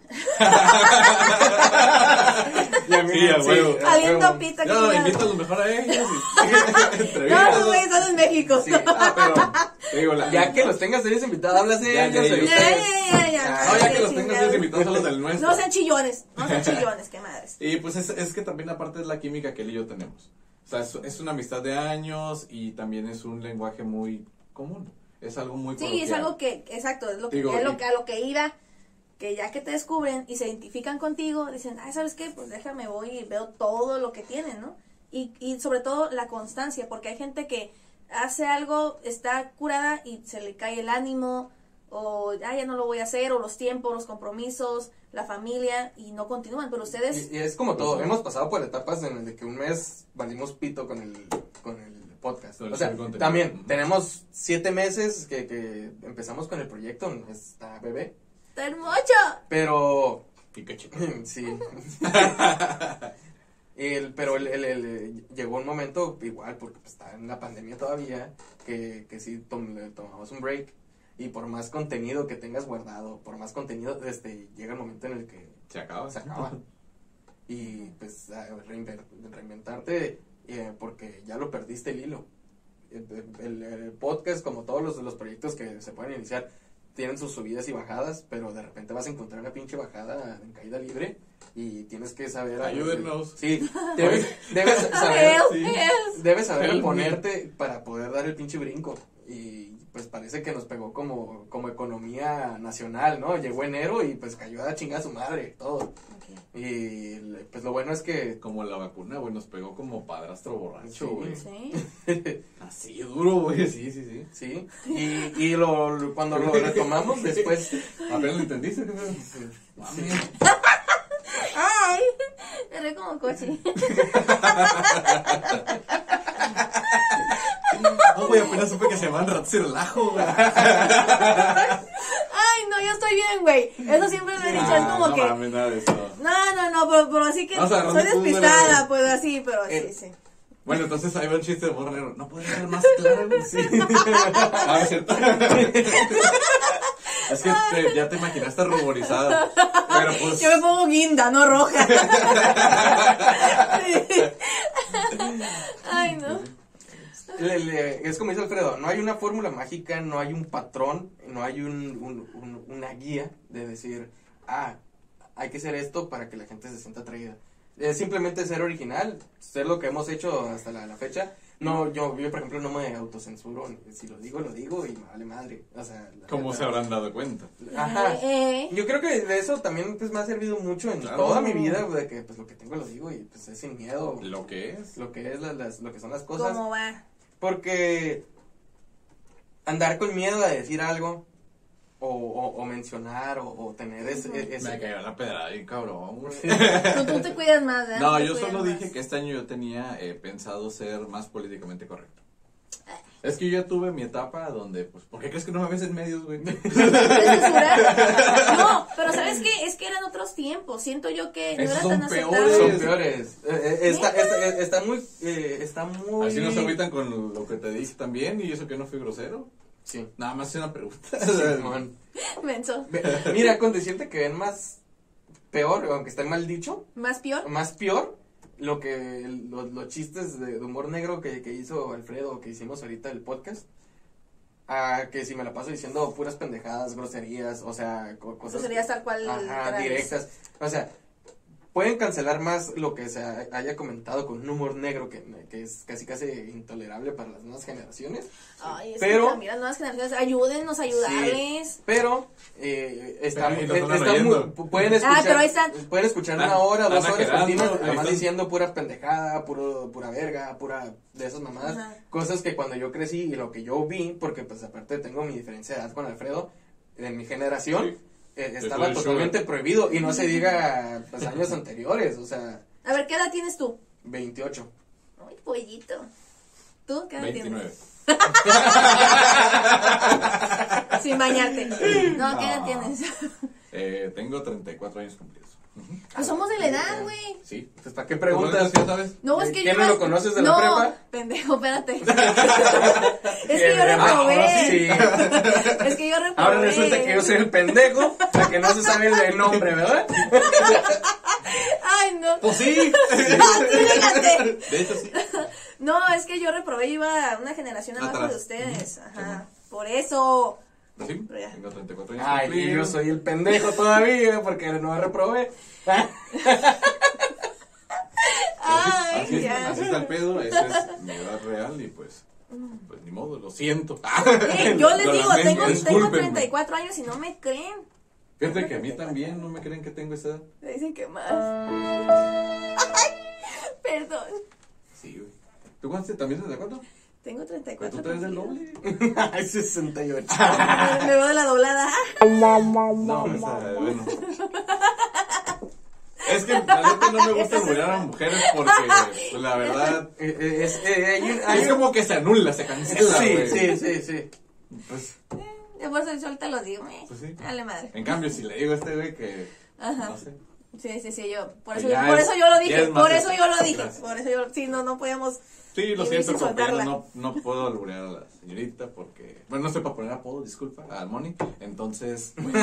Y a mí, Sí, a huevo. a aliento huevo. pita que No, diga- invítalos mejor a ellos. No, Entrevístalos. no, güey, están en México. Sí. Ah, pero, te digo, la, Ya que los tengas ellos invitados, hablas de Ya, ellos. ya, de ya. Ya, ustedes. ya, ya, ya. Ah, No, ya Qué que los tengas chingada. ellos invitados a los del nuestro. No sean chillones, no sean chillones, qué madres. Y pues es, es que también aparte es la química que él y yo tenemos. O sea, es, es una amistad de años y también es un lenguaje muy común. Es algo muy Sí, coloquial. es algo que, exacto, es lo que, Digo, es y- lo que a lo que iba, que ya que te descubren y se identifican contigo, dicen, ay, ¿sabes qué? Pues déjame, voy y veo todo lo que tienen, ¿no? Y, y sobre todo la constancia, porque hay gente que hace algo, está curada y se le cae el ánimo, o ah, ya no lo voy a hacer, o los tiempos, los compromisos, la familia, y no continúan, pero ustedes... Y, y es como todo, Pues, hemos pasado por etapas en las de que un mes valimos pito con el, con el podcast. Con el O sea, contenido. también Ujú. tenemos siete meses que, que empezamos con el proyecto, está bebé, ¡Está hermoso! pero Y qué chico. sí. El, pero el, el- el- llegó un momento igual, porque pues, está en la pandemia todavía, que, que sí tom- le tomamos un break. Y por más contenido que tengas guardado, por más contenido, este, llega el momento en el que Se acaba. se acaba. Y pues a reinver- reinventarte, eh, porque ya lo perdiste el hilo. El, el- el podcast, como todos los, los proyectos que se pueden iniciar, tienen sus subidas y bajadas, pero de repente vas a encontrar una pinche bajada en caída libre y tienes que saber... Ayúdennos. Sí, debes, debes saber... Help, sí. help. Debes saber Help me. ponerte para poder dar el pinche brinco. Y pues parece que nos pegó como, como economía nacional, ¿no? Llegó enero y pues cayó a chingar a su madre, todo. Ok. Y pues lo bueno es que... Como la vacuna, güey, nos pegó como padrastro borracho, Sí. güey. Sí. Así duro, güey. Sí, sí, sí. Sí, y, y lo, lo- cuando lo retomamos después... ¿Apenas lo entendiste? Mami. ¡Ay! Eres como coche. No, güey, apenas supe que se llaman ratos y relajo, güey. Ay, no, yo estoy bien, güey. Eso siempre lo he dicho, es como Ah, no que... mames, nada de eso. No, no, no, pero, pero así que Vamos agarrando soy puntos de la despistada, vida. pues así, pero Eh. sí, sí. Bueno, entonces ahí va el chiste de Borrero. No puede ser más claro, güey. Sí. Ah, es cierto. Es que te- ya te imaginaste ruborizada. Pero pues. Yo me pongo guinda, no roja. Sí. Ay, no. Le- le- es como dice Alfredo, no hay una fórmula mágica, no hay un patrón, no hay un, un- un- una guía de decir, ah, hay que hacer esto para que la gente se sienta atraída. Es simplemente ser original, ser lo que hemos hecho hasta la, la fecha. No, yo, yo, por ejemplo, no me autocensuro. Si lo digo, lo digo y me vale madre. O sea, la ¿Cómo neta. se habrán dado cuenta? Ajá. Eh, eh. Yo creo que de eso también pues, me ha servido mucho en Claro. toda mi vida, de que pues lo que tengo lo digo y pues es sin miedo. Lo que es. Lo que es las, las- lo que son las cosas. ¿Cómo va? Porque andar con miedo a decir algo o, o, o mencionar o, o tener ese, ese- Me cayó la pedrada bien cabrón, güey. Tú, tú te cuidas más, ¿verdad? No, Tú te yo cuidas solo más. dije que este año yo tenía eh, pensado ser más políticamente correcto. Es que yo ya tuve mi etapa donde, pues, ¿por qué crees que no me ves en medios, güey? ¿Te censurar? No, pero ¿sabes qué? Es que eran otros tiempos. Siento yo que no Esos era son tan aceptado. peores. son peores. Eh, eh, está, está, eh, está muy, eh, está muy. Así nos agüitan con lo que te dije también, y eso que no fui grosero. Sí. Nada más es una pregunta. Simón. Menso. Ve- Mira, con decirte que ven más peor, aunque esté mal dicho, ¿Más peor? más peor, lo que los, los chistes de, de humor negro que, que hizo Alfredo, que hicimos ahorita el podcast, a que si me la paso diciendo puras pendejadas, groserías, o sea, co- cosas Groserías tal cual, ajá, literales. directas, o sea, pueden cancelar más lo que se ha- haya comentado con un humor negro que, que es casi casi intolerable para las nuevas generaciones. Ay, es Pero- que también las nuevas generaciones, ayúdennos a ayudarles. Sí, pero eh, está, Pero, y eh, nos están está oyendo. muy, pueden escuchar, Ah, pero ahí están. pueden escuchar Están- una hora, dos están horas exagerando, continuas, ahí nomás están. diciendo pura pendejada, puro, pura verga, pura de esas mamadas, Ajá. cosas que cuando yo crecí y lo que yo vi, porque pues aparte tengo mi diferencia de edad con Alfredo, en mi generación, Sí. eh, De estaba todo el totalmente sugar. prohibido, y no se diga pues años anteriores, o sea, A ver, ¿qué edad tienes tú? veintiocho. Ay, pollito. ¿Tú qué edad veintinueve. tienes? Sin bañarte. No, ¿qué edad No. tienes? Eh, tengo treinta y cuatro años cumplidos. Pues somos de la edad, güey. Sí. Pues, ¿para qué ¿Tú cuántos preguntas? ya sabes? No, es que ¿Quién yo. no lo conoces de la no, prepa? pendejo, espérate. Es que yo Ah, reprobé. ahora sí. Es que yo reprobé. Ahora resulta que yo soy el pendejo, la que no se sabe el nombre, ¿verdad? Ay, no. Pues sí. Ah, sí, fíjate. De hecho, sí. No, es que yo reprobé, iba una generación abajo Atrás. de ustedes. Ajá. Por eso. ¿No sí? Pero ya. Tengo treinta y cuatro años Ay, y yo cumplidos. soy el pendejo todavía porque no reprobé. Ay, Así, ya. así está el pedo, esa es mi edad real y pues, pues ni modo, lo siento. Eh, yo les Lo digo, lamento, tengo, tengo discúlpenme. treinta y cuatro años y no me creen. Fíjate que a mí también no me creen que tengo esa edad. Me dicen que más. Ay, perdón. Sí, güey. ¿Tú cuántos también treinta y cuatro? Tengo treinta y Pero cuatro. tú traes del doble. Ay, sesenta y ocho. Me veo de la doblada. No, o sea, bueno. Es que la neta no me gusta alburear a mujeres porque, pues, la verdad, Eh, eh, es, eh, hay un- hay es un- como que se anula, se cancela, Sí, güey. sí, sí, sí. Pues, Yo por eso suelta los digo, eh. Pues sí. Dale madre. en cambio, si le digo a este güey que, Ajá. no sé, Sí, sí, sí, yo. Por Pues eso, ya por es- eso yo lo ya dije. es más Por eso eso. yo lo dije. Gracias. Por eso yo. Sí, no, no podíamos. sí, lo Y siento, sin compañero, soltarla. no, no puedo alburear a la señorita porque, bueno, no sé para poner apodo, disculpa, al Moni, entonces, bueno,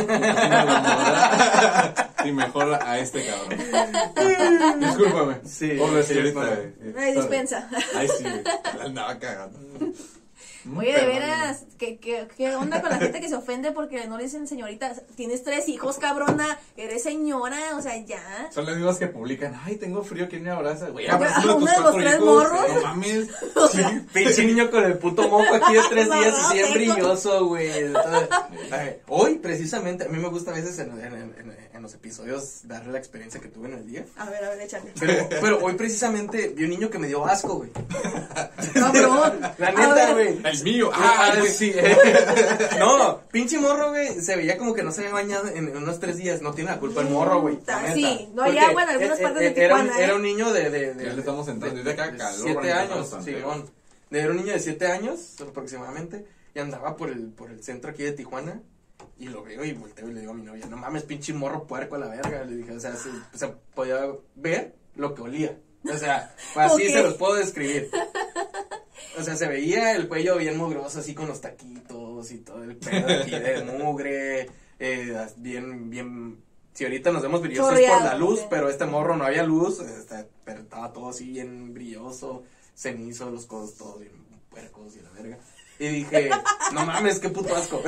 y mejor a este cabrón. Discúlpame, Sí, pobre sí, señorita. bueno. eh, No hay sorry. dispensa. Ay, sí, la andaba cagando. Oye, de Pero, veras, ¿qué, qué, ¿qué onda con la gente que se ofende porque no le dicen señorita? Tienes tres hijos, cabrona, eres señora, o sea, ya. Son las mismas que publican, ay, tengo frío, ¿quién me abraza? Güey, Ya, abraza a uno tus de los cuatro tres hijos, morros. no mames. Pinche niño con el puto moco aquí de tres días Amarrado, y bien seco. brilloso, güey. Entonces, ay, hoy, precisamente, a mí me gusta a veces en, en, en, en los episodios darle la experiencia que tuve en el día. A ver, a ver, échale. Pero, pero hoy precisamente vi un niño que me dio asco, güey. Cabrón. La A neta, ver. güey. El mío, Ah, ah, pues sí. No, pinche morro, güey. Se veía como que no se había bañado en unos tres días. No tiene la culpa el morro, güey. la Puta, neta. sí, no hay Porque agua en algunas e- partes e- de era un- Tijuana, Era ¿eh? un niño de. de, de Ya le estamos entrando, y de acá calor, siete ahorita años, bastante. Simón. De- Era un niño de siete años aproximadamente. Y andaba por el, por el centro aquí de Tijuana. Y lo veo y volteo y le digo a mi novia: no mames, pinche morro puerco a la verga. Le dije, o sea, se, o sea, podía ver lo que olía. O sea, así Ok. se los puedo describir. O sea, se veía el cuello bien mugroso, así con los taquitos y todo el pedo aquí de mugre, eh, bien, bien, si ahorita nos vemos brillosos por Chorreado, la luz, ok. pero este morro no había luz, este, pero estaba todo así bien brilloso, cenizo, los codos todos bien puercos y la verga. Y dije, no mames, qué puto asco.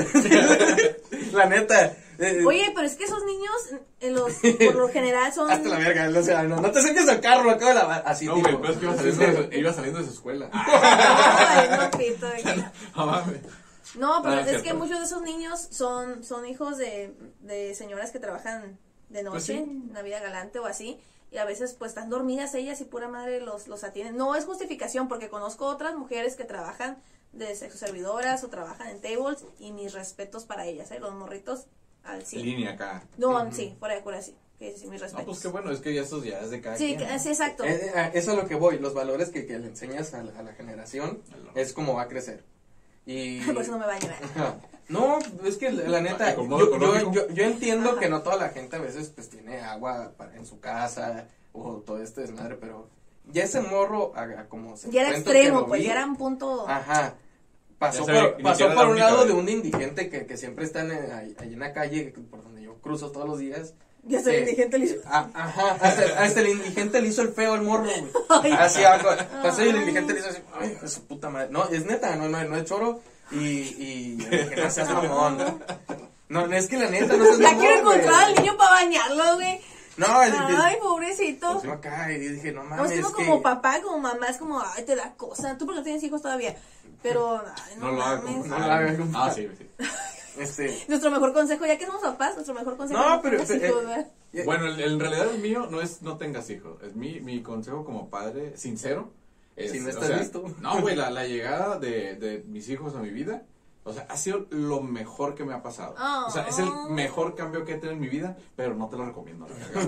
La neta. eh, Oye, pero es que esos niños, en los, por lo general son. hasta la verga, o sea, no, no te saques al carro, lo acabo de lavar. Así No, tipo. güey, pero es que iba saliendo, de su, iba saliendo de su escuela. Ay, no, pito. No mames. No, pero Ah, es cierto. que muchos de esos niños son, son hijos de, de señoras que trabajan de noche, Pues sí. en la vida galante o así, y a veces pues están dormidas ellas y pura madre los, los atienden. No es justificación, porque conozco otras mujeres que trabajan de sexo servidoras o trabajan en tables, y mis respetos para ellas, ¿eh? Los morritos al cien. Línea acá. No, sí, fuera de cura sí, que sí, mis No, respetos. pues qué bueno, es que ya eso ya es de cada Sí, quien. que- ¿no? sí, exacto. Eh, eh, eso es a lo que voy, los valores que, que le enseñas a la, a la generación es como va a crecer. Y... Por eso no me baño. ¿eh? Ajá. No, es que la, la neta, Acomodo yo, yo, económico. yo, yo entiendo Ajá. que no toda la gente a veces pues tiene agua para- en su casa o todo este desmadre, pero ya ese morro, a, a como se Ya era cuento que extremo, lo pues vi, ya era un punto. Ajá. Pasó Ya se ve por, que ni pasó siquiera por la un única lado vez. de un indigente que, que siempre está en, ahí, ahí en la calle, por donde yo cruzo todos los días. Ya se Sí. el indigente le hizo. Ah, ajá, hasta, hasta el indigente le hizo el feo al morro, güey. Ay. Así algo. Pasó y el indigente le hizo así, ay, hijo de su puta madre. No, es neta, no, no, no es choro. Y, y yo dije, no seas mamón. No, no es que la neta, no seas Ya mamón, quiero encontrar güey. al niño para bañarlo, güey. No, el, el- Ay, pobrecito. yo acá y dije, no No, mames, es es uno que... como papá, como mamá, es como, ay, te da cosa. Tú porque no tienes hijos todavía. Pero, ay, no, No lo hagas. mames. compa. No lo hagas, Ah, compa. sí, sí. Este... Nuestro mejor consejo, ya que somos papás, nuestro mejor consejo. No, pero... tengas eh, hijos, ¿verdad? eh, Bueno, el- en realidad el mío no es no tengas hijos. Es mi, mi consejo como padre, sincero. Es, Si no o estás sea, listo. No, güey, la, la llegada de, de mis hijos a mi vida O sea, ha sido lo mejor que me ha pasado. Oh. O sea, es el mejor cambio que he tenido en mi vida, pero no te lo recomiendo.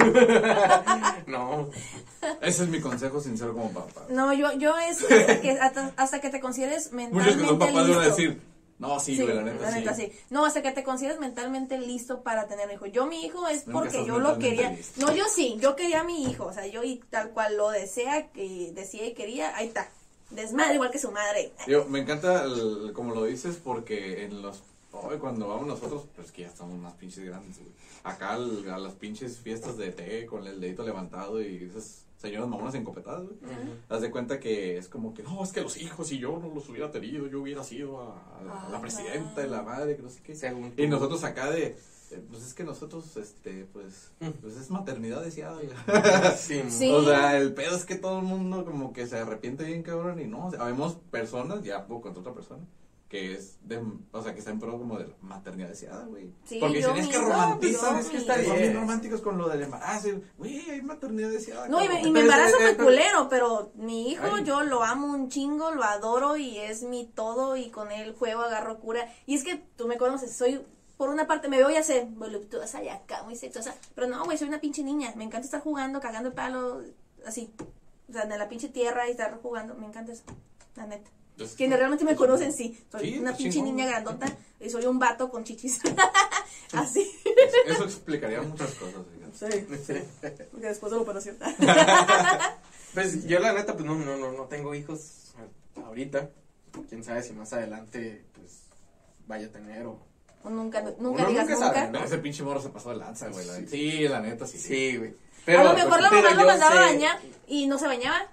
No. Ese es mi consejo sincero como papá. No, yo, yo es hasta que, hasta, hasta que te consideres Muchos mentalmente que son papás listo. le van a decir, no, sí, Sí, güey, la neta, la neta sí. sí. No, hasta que te consideres mentalmente listo para tener un hijo. Yo mi hijo es Nunca porque estás yo lo mentalmente quería. listo. No, yo sí, yo quería a mi hijo. O sea, yo y tal cual lo desea, que decía y quería, ahí está. Desmadre igual que su madre. Yo, me encanta el- como lo dices porque en los hoy cuando vamos nosotros, pues que ya estamos más pinches grandes, güey. Acá al- a las pinches fiestas de té con el dedito levantado y esas señoras mamonas encopetadas, güey. Haz de cuenta que es como que, no, es que los hijos, si yo no los hubiera tenido, yo hubiera sido a, a la, a la Ay, presidenta de la madre, que no sé qué. Según Y tú. nosotros acá de, eh, pues es que nosotros, este, pues, Mm. pues es maternidad deseada, güey. Sí, Sí. O sea, el pedo es que todo el mundo como que se arrepiente bien cabrón y no, o sea, habemos personas, ya puedo contra otra persona, que es de, o sea, que está en pro como de la maternidad deseada, güey. Sí, Porque yo dicen, es que mismo, romantizan, yo es que mismo. están son bien. bien románticos con lo del embarazo, güey, hay maternidad deseada. No, y me, cabrón. y me Pero es- embarazo es- fue pero- culero, pero mi hijo Ay. yo lo amo un chingo, lo adoro y es mi todo y con él juego, agarro cura. Y es que tú me conoces, soy, por una parte me veo ya sé, voluptuosa y acá, muy sexosa, pero no, güey, soy una pinche niña, me encanta estar jugando, cagando el palo, así, o sea, en la pinche tierra y estar jugando, me encanta eso, la neta. Es- Quienes realmente me es- conocen, sí, soy Sí, una está pinche chingón. niña grandota y soy un vato con chichis, así. Eso explicaría muchas cosas, fíjate. Sí, sí, porque después de la operación. Pues yo la neta, pues no, no, no, no tengo hijos ahorita. Quién sabe si más adelante, pues, vaya a tener o... O nunca, nunca Uno digas nunca nunca. sabe, No, ese pinche morro se pasó de lanza, güey. la- Sí, la neta, sí. Sí, güey. A lo mejor la pero mamá lo yo mandaba a sé- bañar y no se bañaba.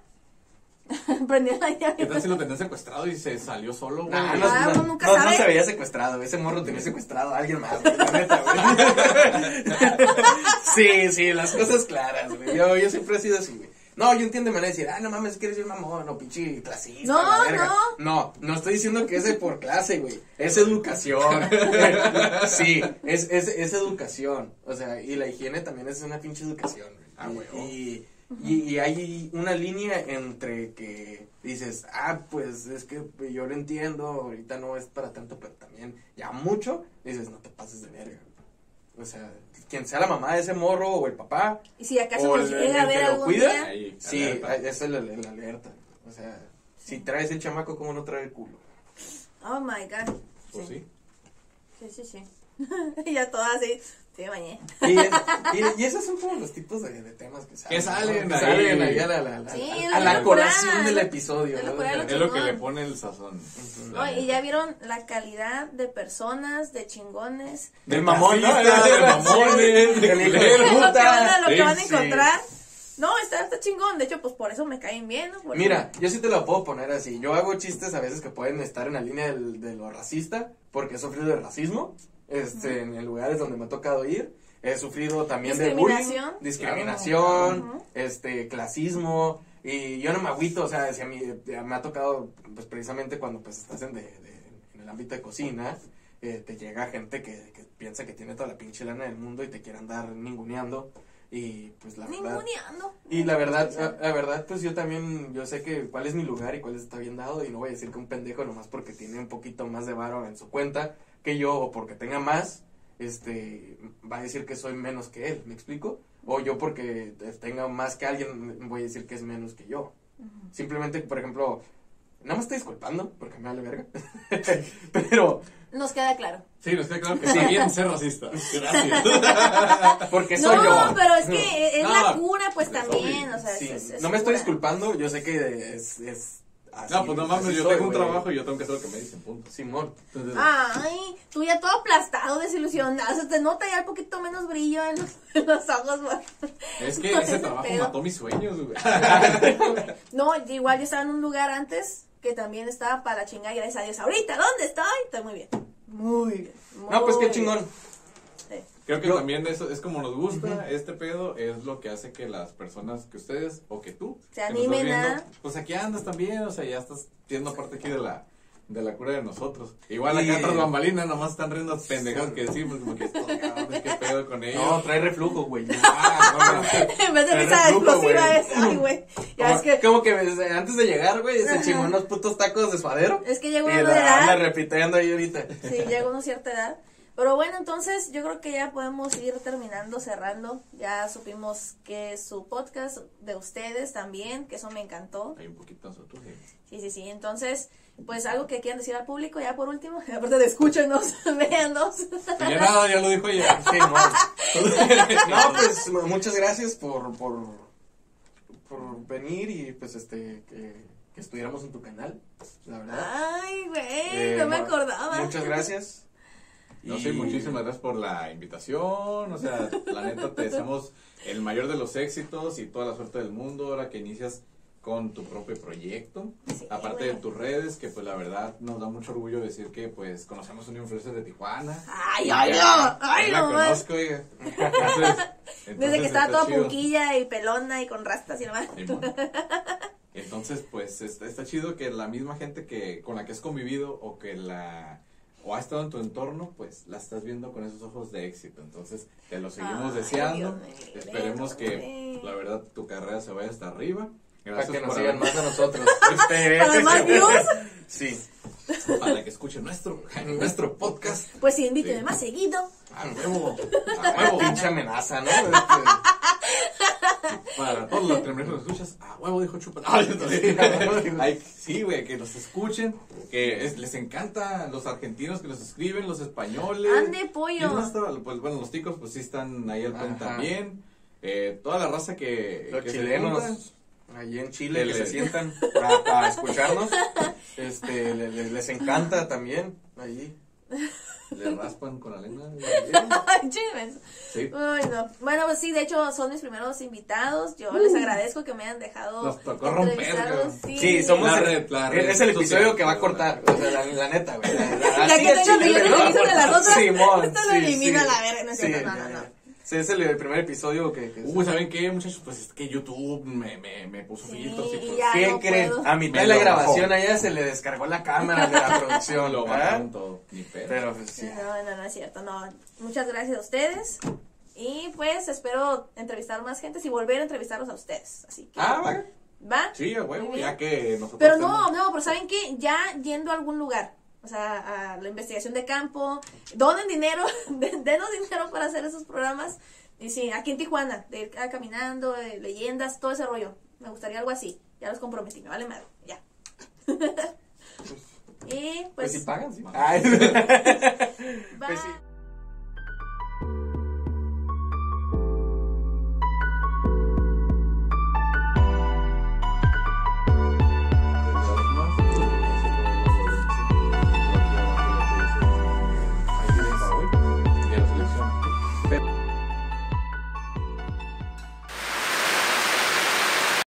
Prendía la llave. ¿Qué tal si lo tenían secuestrado y se salió solo, güey? Nah, no, Ah, no, uno nunca no, no sabe. se veía secuestrado, ese morro tenía secuestrado a alguien más, güey, la neta, güey. Sí, sí, las cosas claras, güey. Yo, yo siempre he sido así, güey. No, yo entiendo, me van a decir, ah, no mames, que eres un mamón, no, pinche clasista. No, la verga. no. No, no estoy diciendo que es de por clase, güey. Es educación. Sí, es, es, es educación. O sea, y la higiene también es una pinche educación, güey. Ah, güey. Y, y, y hay una línea entre que dices, ah, pues es que yo lo entiendo, ahorita no es para tanto, pero también ya mucho, dices, no te pases de verga. O sea, quien sea la mamá de ese morro o el papá, Y si acaso o nos el- llega a el que ver lo algún cuida, día. Ahí, sí, alerta. es el, el- el alerta. O sea, si traes el chamaco, ¿cómo no trae el culo? Oh my god. Pues sí. Sí, sí, sí. Y ya todas así. Sí, me bañé. Y, y, y esos son como los tipos de, de temas que salen. Que salen ¿no? ahí. Que salen ahí a la, la- la- Sí, a es la locura. colación del episodio. Es ¿no? locura, lo Es lo que chingón. le pone el sazón. No, y ya vieron la calidad de personas, de chingones. Del mamón, ¿no? Clasista, de mamones, de Del hijo de culeros. Lo que puta. van a, lo que Sí, van a sí. encontrar. No, está, está chingón. De hecho, pues por eso me caen bien, ¿no? Por Mira, yo sí te lo puedo poner así. Yo hago chistes a veces que pueden estar en la línea del- de lo racista, porque he sufrido de racismo, este, en lugares donde me ha tocado ir. He sufrido también de bullying, Discriminación. discriminación, Ujú. este, clasismo, y yo no me agüito, o sea, si a mí eh, me ha tocado, pues precisamente cuando pues estás en, de, de- en el ámbito de cocina, eh, te llega gente que, que piensa que tiene toda la pinche lana del mundo y te quiere andar ninguneando, y pues la verdad... Ninguneando. Y la verdad, la, la verdad, pues yo también, yo sé que cuál es mi lugar y cuál está bien dado, y no voy a decir que un pendejo nomás porque tiene un poquito más de varo en su cuenta que yo, o porque tenga más, este, va a decir que soy menos que él, ¿me explico? O yo porque tenga más que alguien, voy a decir que es menos que yo. Simplemente, por ejemplo, no me estoy disculpando, porque me vale verga, pero Nos queda claro. Sí, nos queda claro que está bien ser racista. Gracias. porque No, soy yo. pero es que es No, la cura, pues es también. obvio. O sea, Sí, es, es no me estoy cura. disculpando, yo sé que es... es así, No, pues no mames, así yo soy, tengo un güey. trabajo y yo tengo que hacer lo que me dicen, punto. Simón. Entonces, Ay, tú ya todo aplastado, desilusionado. Se te nota ya un poquito menos brillo en los, en los ojos, güey. es que No, ese ese trabajo pedo. mató mis sueños, güey. No, igual yo estaba en un lugar antes que también estaba para chingar, gracias a Dios. Ahorita, ¿dónde estoy? Estoy muy bien. Muy bien. No, pues qué muy chingón. bien. Sí. Creo que Yo- también eso es como nos gusta este pedo, es lo que hace que las personas que ustedes o que tú Se que nos animen estás a- viendo, pues aquí andas también, o sea, ya estás siendo parte aquí de la de la cura de nosotros. Igual acá Y- tras bambalinas nomás están riendo pendejadas que decimos, como que estos cabrones, qué pedo. pedo con ellos. No, trae reflujo, güey. Ah, no, En vez de trae risa reflujo, explosiva güey. es, ay, güey. Ya Como, es que, como que antes de llegar, güey, se Ajá. chingó unos putos tacos de suadero. es que llegó Y uno de la anda edad. repitiendo ahí ahorita. Sí, llegó a una cierta edad. Pero bueno, entonces yo creo que ya podemos ir terminando, cerrando. Ya supimos que es su podcast de ustedes también, que eso me encantó. Hay un poquito nosotros. eh. Sí, sí, sí. Entonces, pues algo que quieran decir al público ya por último. Aparte de escúchenos, véanos. Pues ya nada, ya lo dijo ella. Sí, no. No, pues mu- muchas gracias por, por, por venir y pues este, que, que estuviéramos en tu canal, la verdad. Ay, güey, Eh, no me mu- acordaba. Muchas gracias. No Y- sé, muchísimas gracias por la invitación. O sea, la neta te deseamos el mayor de los éxitos y toda la suerte del mundo ahora que inicias con tu propio proyecto. Sí, Aparte güey. de tus redes, que pues la verdad nos da mucho orgullo decir que pues conocemos un influencer de Tijuana. Ay, Y ay, ya- no, ay, ya la no, man. conozco, oiga. Entonces, Desde entonces que estaba está toda chido. punquilla y pelona y con rastas y demás. Simón. Entonces, pues está, está chido que la misma gente que con la que has convivido o que la o ha estado en tu entorno, pues la estás viendo con esos ojos de éxito. Entonces, te lo seguimos Ay, deseando. Dios mío, Esperemos Dios que mío. la verdad tu carrera se vaya hasta arriba. Para Gracias que nos por sigan haber- más a nosotros. Este, Para más views. Sí. para que escuchen nuestro nuestro podcast. Pues sí, invíteme Sí. más seguido. A huevo. A Una huevo. pinche amenaza, ¿no? Este, Para todos los que nos escuchas, a huevo dijo Chupa. Ay, ay, sí, güey, que nos escuchen, que es- les encanta los argentinos que nos escriben, los españoles. Ande, pollo. ¿Quién más estaba? Pues bueno, los ticos pues sí están ahí al frente Ajá. también. Eh, toda la raza que, Los que se junta. chilenos allí en Chile que Tele. se sientan para, para escucharnos. Este, le- le- les encanta también allí. Le raspan con la lengua. Ay, chimes. Sí. Uy, no. Bueno, pues sí, de hecho son mis primeros invitados. Yo les agradezco que me hayan dejado Nos tocó romper, entrevistarlos. güey. Sí, somos La el, red, la red es el episodio social. que va a cortar, o sea, la, la neta, güey. La, la- Ya así que es tengan Chile, millones de ¿no? vistas de las otras, Simón, esto lo sí, elimina sí. a la verga, no es Sí, cierto, no, no, no. Sí, es el, el primer episodio que... que Uy, ¿saben qué, muchachos? Pues es que YouTube me, me, me puso Sí, filtros y pues ya. ¿Qué no creen? puedo. A mitad Me de la lo grabación bajó. allá se le descargó la cámara de la producción, lo ¿verdad? bajaron todo. Ni pedo. Pero pues sí. No, no, no es cierto, no. Muchas gracias a ustedes. Y pues espero entrevistar más gente y volver a entrevistarlos a ustedes. Así que, Ah, va. ¿va? Sí, a Muy huevo, bien. ya que nosotros Pero no, tenemos- no, pero ¿saben qué? Ya yendo a algún lugar, o sea, a la investigación de campo, donen dinero, den- denos dinero para hacer esos programas. Y sí, aquí en Tijuana, de ir ah, caminando, de leyendas, todo ese rollo. Me gustaría algo así. Ya los comprometí, me vale madre, ya. y Pues pues, si pagan, sí. Pues- Ay. bye. Pues sí.